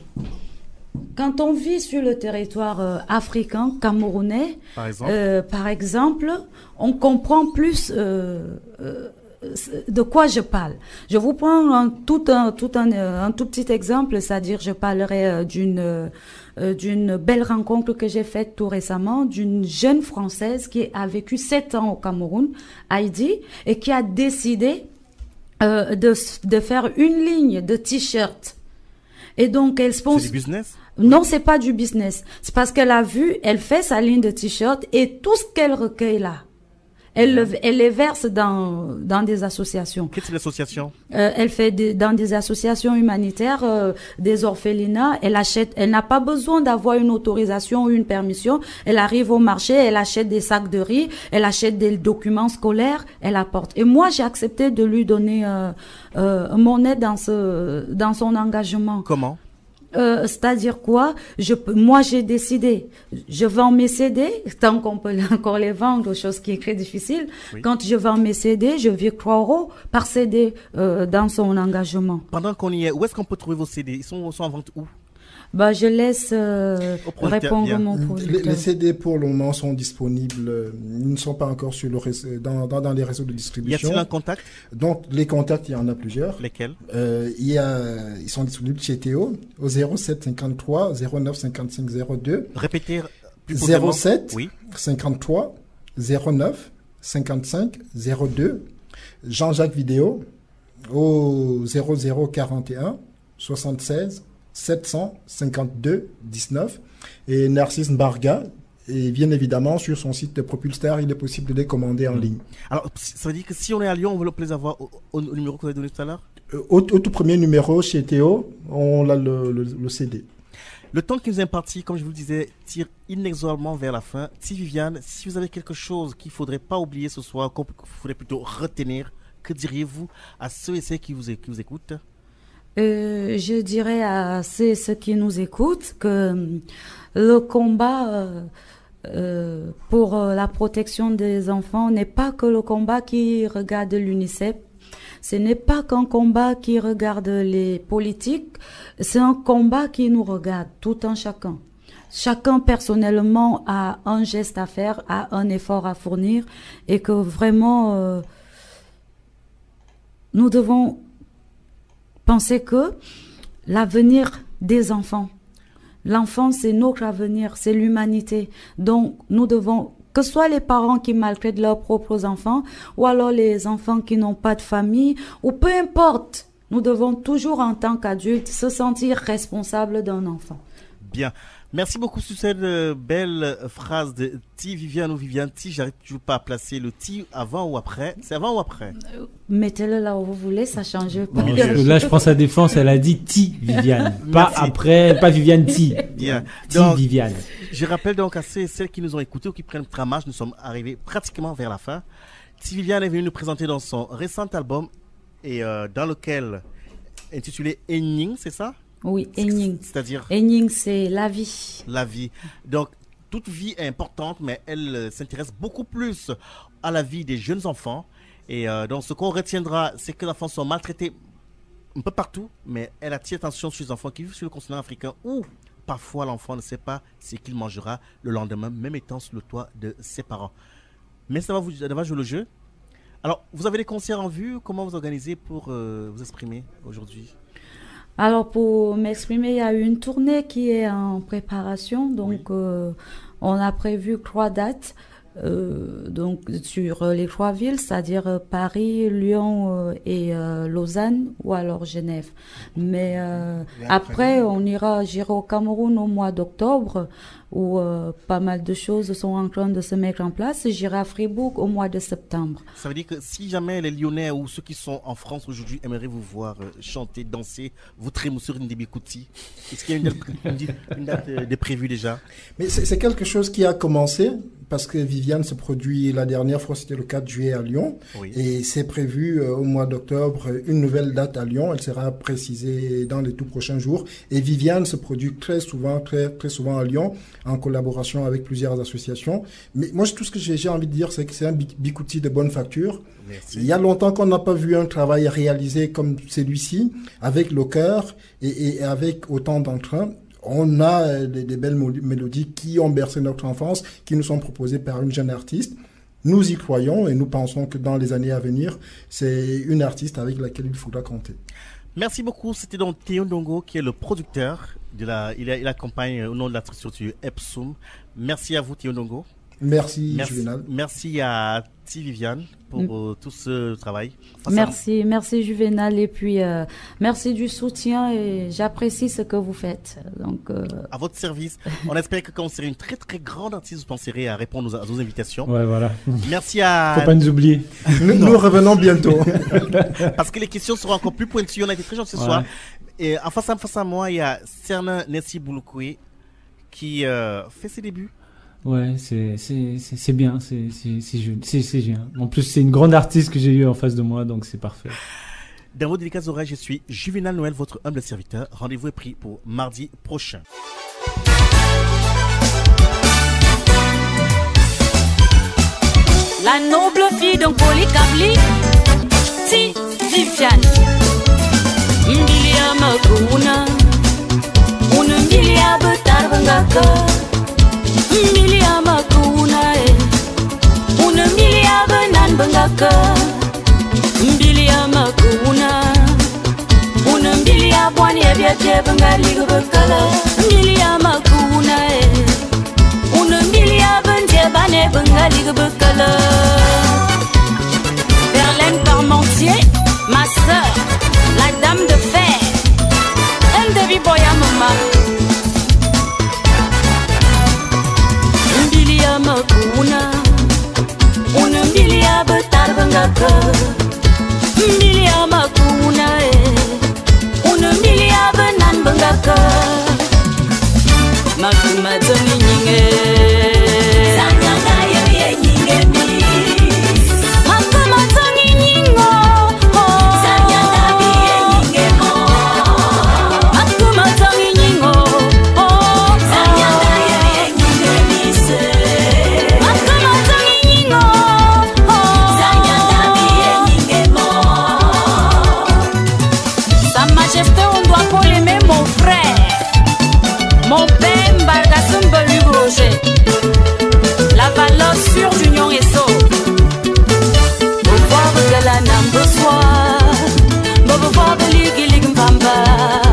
[SPEAKER 5] Quand on vit sur le territoire euh, africain, camerounais, par exemple, euh, par exemple on comprend plus euh, euh, de quoi je parle. Je vous prends un tout, un, tout, un, un tout petit exemple, c'est-à-dire je parlerai euh, d'une euh, d'une belle rencontre que j'ai faite tout récemment, d'une jeune Française qui a vécu sept ans au Cameroun, Heidi, et qui a décidé euh, de, de faire une ligne de t-shirts. Et donc elle sponsor...
[SPEAKER 2] C'est du business?
[SPEAKER 5] Non, c'est pas du business. C'est parce qu'elle a vu, elle fait sa ligne de t-shirts et tout ce qu'elle recueille là, elle, le, elle les verse dans, dans des associations.
[SPEAKER 2] Quelle est l'association?
[SPEAKER 5] euh, Elle fait des, dans des associations humanitaires, euh, des orphelinats. Elle achète, elle n'a pas besoin d'avoir une autorisation ou une permission. Elle arrive au marché, elle achète des sacs de riz, elle achète des documents scolaires, elle apporte. Et moi, j'ai accepté de lui donner euh, euh, mon aide dans ce, dans son engagement.
[SPEAKER 2] Comment?
[SPEAKER 5] Euh, c'est-à-dire quoi? Je, moi, j'ai décidé, je vends mes C D, tant qu'on peut encore les vendre, chose qui est très difficile. Oui. Quand je vends mes C D, je vis trois euros par C D euh, dans son engagement.
[SPEAKER 2] Pendant qu'on y est, où est-ce qu'on peut trouver vos C D? Ils sont, sont en vente où?
[SPEAKER 5] Bah, je laisse euh, répondre bien. Mon producteur.
[SPEAKER 6] Les, les C D pour le moment sont disponibles. Ils ne sont pas encore sur le réseau, dans, dans, dans les réseaux de distribution.
[SPEAKER 2] Y a-t-il un contact?
[SPEAKER 6] Donc, les contacts, il y en a plusieurs.
[SPEAKER 2] Lesquels?
[SPEAKER 6] euh, il y a, Ils sont disponibles chez Théo au zéro sept cinquante-trois zéro neuf cinquante-cinq zéro deux.
[SPEAKER 2] Répétez.
[SPEAKER 6] zéro sept
[SPEAKER 2] oui.
[SPEAKER 6] cinquante-trois zéro neuf cinquante-cinq zéro deux. Jean-Jacques Vidéo au zéro zéro quarante et un soixante-seize sept cent cinquante-deux dix-neuf et Narcisse Mbarga, et bien évidemment sur son site de Propulstar, il est possible de les commander en mmh. ligne.
[SPEAKER 2] Alors ça veut dire que si on est à Lyon, on veut les avoir au, au, au numéro que vous avez donné tout à l'heure?
[SPEAKER 6] euh, au, au tout premier numéro chez Théo, on a le, le, le C D.
[SPEAKER 2] Le temps qui nous est imparti, comme je vous le disais, tire inexorablement vers la fin. Si Viviane, si vous avez quelque chose qu'il ne faudrait pas oublier ce soir, qu'il faudrait plutôt retenir, que diriez-vous à ceux et celles qui vous, qui vous écoutent?
[SPEAKER 5] Euh, je dirais à ceux, ceux qui nous écoutent que le combat euh, euh, pour la protection des enfants n'est pas que le combat qui regarde l'UNICEF. Ce n'est pas qu'un combat qui regarde les politiques, c'est un combat qui nous regarde, tout un chacun. Chacun personnellement a un geste à faire, a un effort à fournir et que vraiment euh, nous devons penser que l'avenir des enfants, l'enfant c'est notre avenir, c'est l'humanité. Donc nous devons, que ce soit les parents qui maltraitent leurs propres enfants ou alors les enfants qui n'ont pas de famille ou peu importe, nous devons toujours en tant qu'adultes se sentir responsables d'un enfant.
[SPEAKER 2] Bien. Merci beaucoup sur cette euh, belle phrase de Ti, Viviane ou Viviane Ti. J'arrive toujours pas à placer le Ti avant ou après. C'est avant ou après?
[SPEAKER 5] euh, Mettez-le là où vous voulez, ça change pas.
[SPEAKER 3] Bon, je, là, je prends sa défense, elle a dit Ti, Viviane. Pas après, pas Viviane Ti.
[SPEAKER 2] Bien.
[SPEAKER 3] Ti,
[SPEAKER 2] donc,
[SPEAKER 3] Viviane.
[SPEAKER 2] Je rappelle donc à ceux et celles qui nous ont écoutés ou qui prennent le tramage, nous sommes arrivés pratiquement vers la fin. Ti Viviane est venue nous présenter dans son récent album et euh, dans lequel, intitulé Enying, c'est ça?
[SPEAKER 5] Oui, Enying.
[SPEAKER 2] C'est-à-dire
[SPEAKER 5] Enying, c'est la vie.
[SPEAKER 2] La vie. Donc, toute vie est importante, mais elle euh, s'intéresse beaucoup plus à la vie des jeunes enfants. Et euh, donc, ce qu'on retiendra, c'est que les enfants sont maltraités un peu partout, mais elle attire attention sur les enfants qui vivent sur le continent africain où parfois l'enfant ne sait pas ce qu'il mangera le lendemain, même étant sur le toit de ses parents. Mais ça va, vous, ça va jouer le jeu. Alors, vous avez des concerts en vue? Comment vous organisez pour euh, vous exprimer aujourd'hui?
[SPEAKER 5] Alors, pour m'exprimer, il y a une tournée qui est en préparation. Donc, oui. euh, on a prévu trois dates euh, donc, sur les trois villes, c'est-à-dire Paris, Lyon euh, et euh, Lausanne ou alors Genève. Mais euh, après, on ira, j'irai au Cameroun au mois d'octobre où euh, pas mal de choses sont en train de se mettre en place. J'irai à Fribourg au mois de septembre.
[SPEAKER 2] Ça veut dire que si jamais les Lyonnais ou ceux qui sont en France aujourd'hui aimeraient vous voir euh, chanter, danser, vous trémousser sur une Ndébé-Kouti, est-ce qu'il y a une date, une, une date euh, de prévue déjà?
[SPEAKER 6] Mais c'est quelque chose qui a commencé parce que Viviane se produit, la dernière fois c'était le quatre juillet à Lyon, oui. Et c'est prévu euh, au mois d'octobre une nouvelle date à Lyon, elle sera précisée dans les tout prochains jours. Et Viviane se produit très souvent, très, très souvent à Lyon, en collaboration avec plusieurs associations. Mais moi, tout ce que j'ai envie de dire, c'est que c'est un bikouti de bonne facture. Merci. Il y a longtemps qu'on n'a pas vu un travail réalisé comme celui-ci, avec le cœur et, et avec autant d'entrain. On a des, des belles mélodies qui ont bercé notre enfance, qui nous sont proposées par une jeune artiste. Nous y croyons et nous pensons que dans les années à venir, c'est une artiste avec laquelle il faudra compter.
[SPEAKER 2] Merci beaucoup. C'était donc Théo Ndongo qui est le producteur de la. Il, a, il accompagne au nom de la structure Epsum. Merci à vous, Théo Ndongo.
[SPEAKER 6] Merci,
[SPEAKER 2] merci,
[SPEAKER 6] Juvenal.
[SPEAKER 2] Merci à Ti Viviane pour euh, tout ce travail.
[SPEAKER 5] Face merci, à... merci Juvenal et puis euh, merci du soutien et j'apprécie ce que vous faites. Donc, euh...
[SPEAKER 2] à votre service. On espère que quand vous serez une très très grande artiste, vous penserez à répondre à vos invitations.
[SPEAKER 3] Ouais, voilà.
[SPEAKER 2] Merci à.
[SPEAKER 3] Faut pas nous oublier.
[SPEAKER 6] Nous, nous revenons bientôt.
[SPEAKER 2] Parce que les questions seront encore plus pointues. On a été très gentils ce ouais. soir. Et en face à, face à moi, il y a Cernan Nessi Bouloukoui qui euh, fait ses débuts.
[SPEAKER 3] Ouais, c'est c'est c'est bien, c'est c'est c'est c'est bien. En plus, c'est une grande artiste que j'ai eue en face de moi, donc c'est parfait.
[SPEAKER 2] Dans vos délicates oreilles, je suis Juvenal Noël, votre humble serviteur. Rendez-vous est pris pour mardi prochain.
[SPEAKER 7] La noble fille d'un polycabli, si Viviane. Mbilia makuna, una mbilia betarbangaka. Mbilia makuna e, una mbilia benan bangaka. Mbilia makuna, una mbilia bwani ebya jebangali gubaka.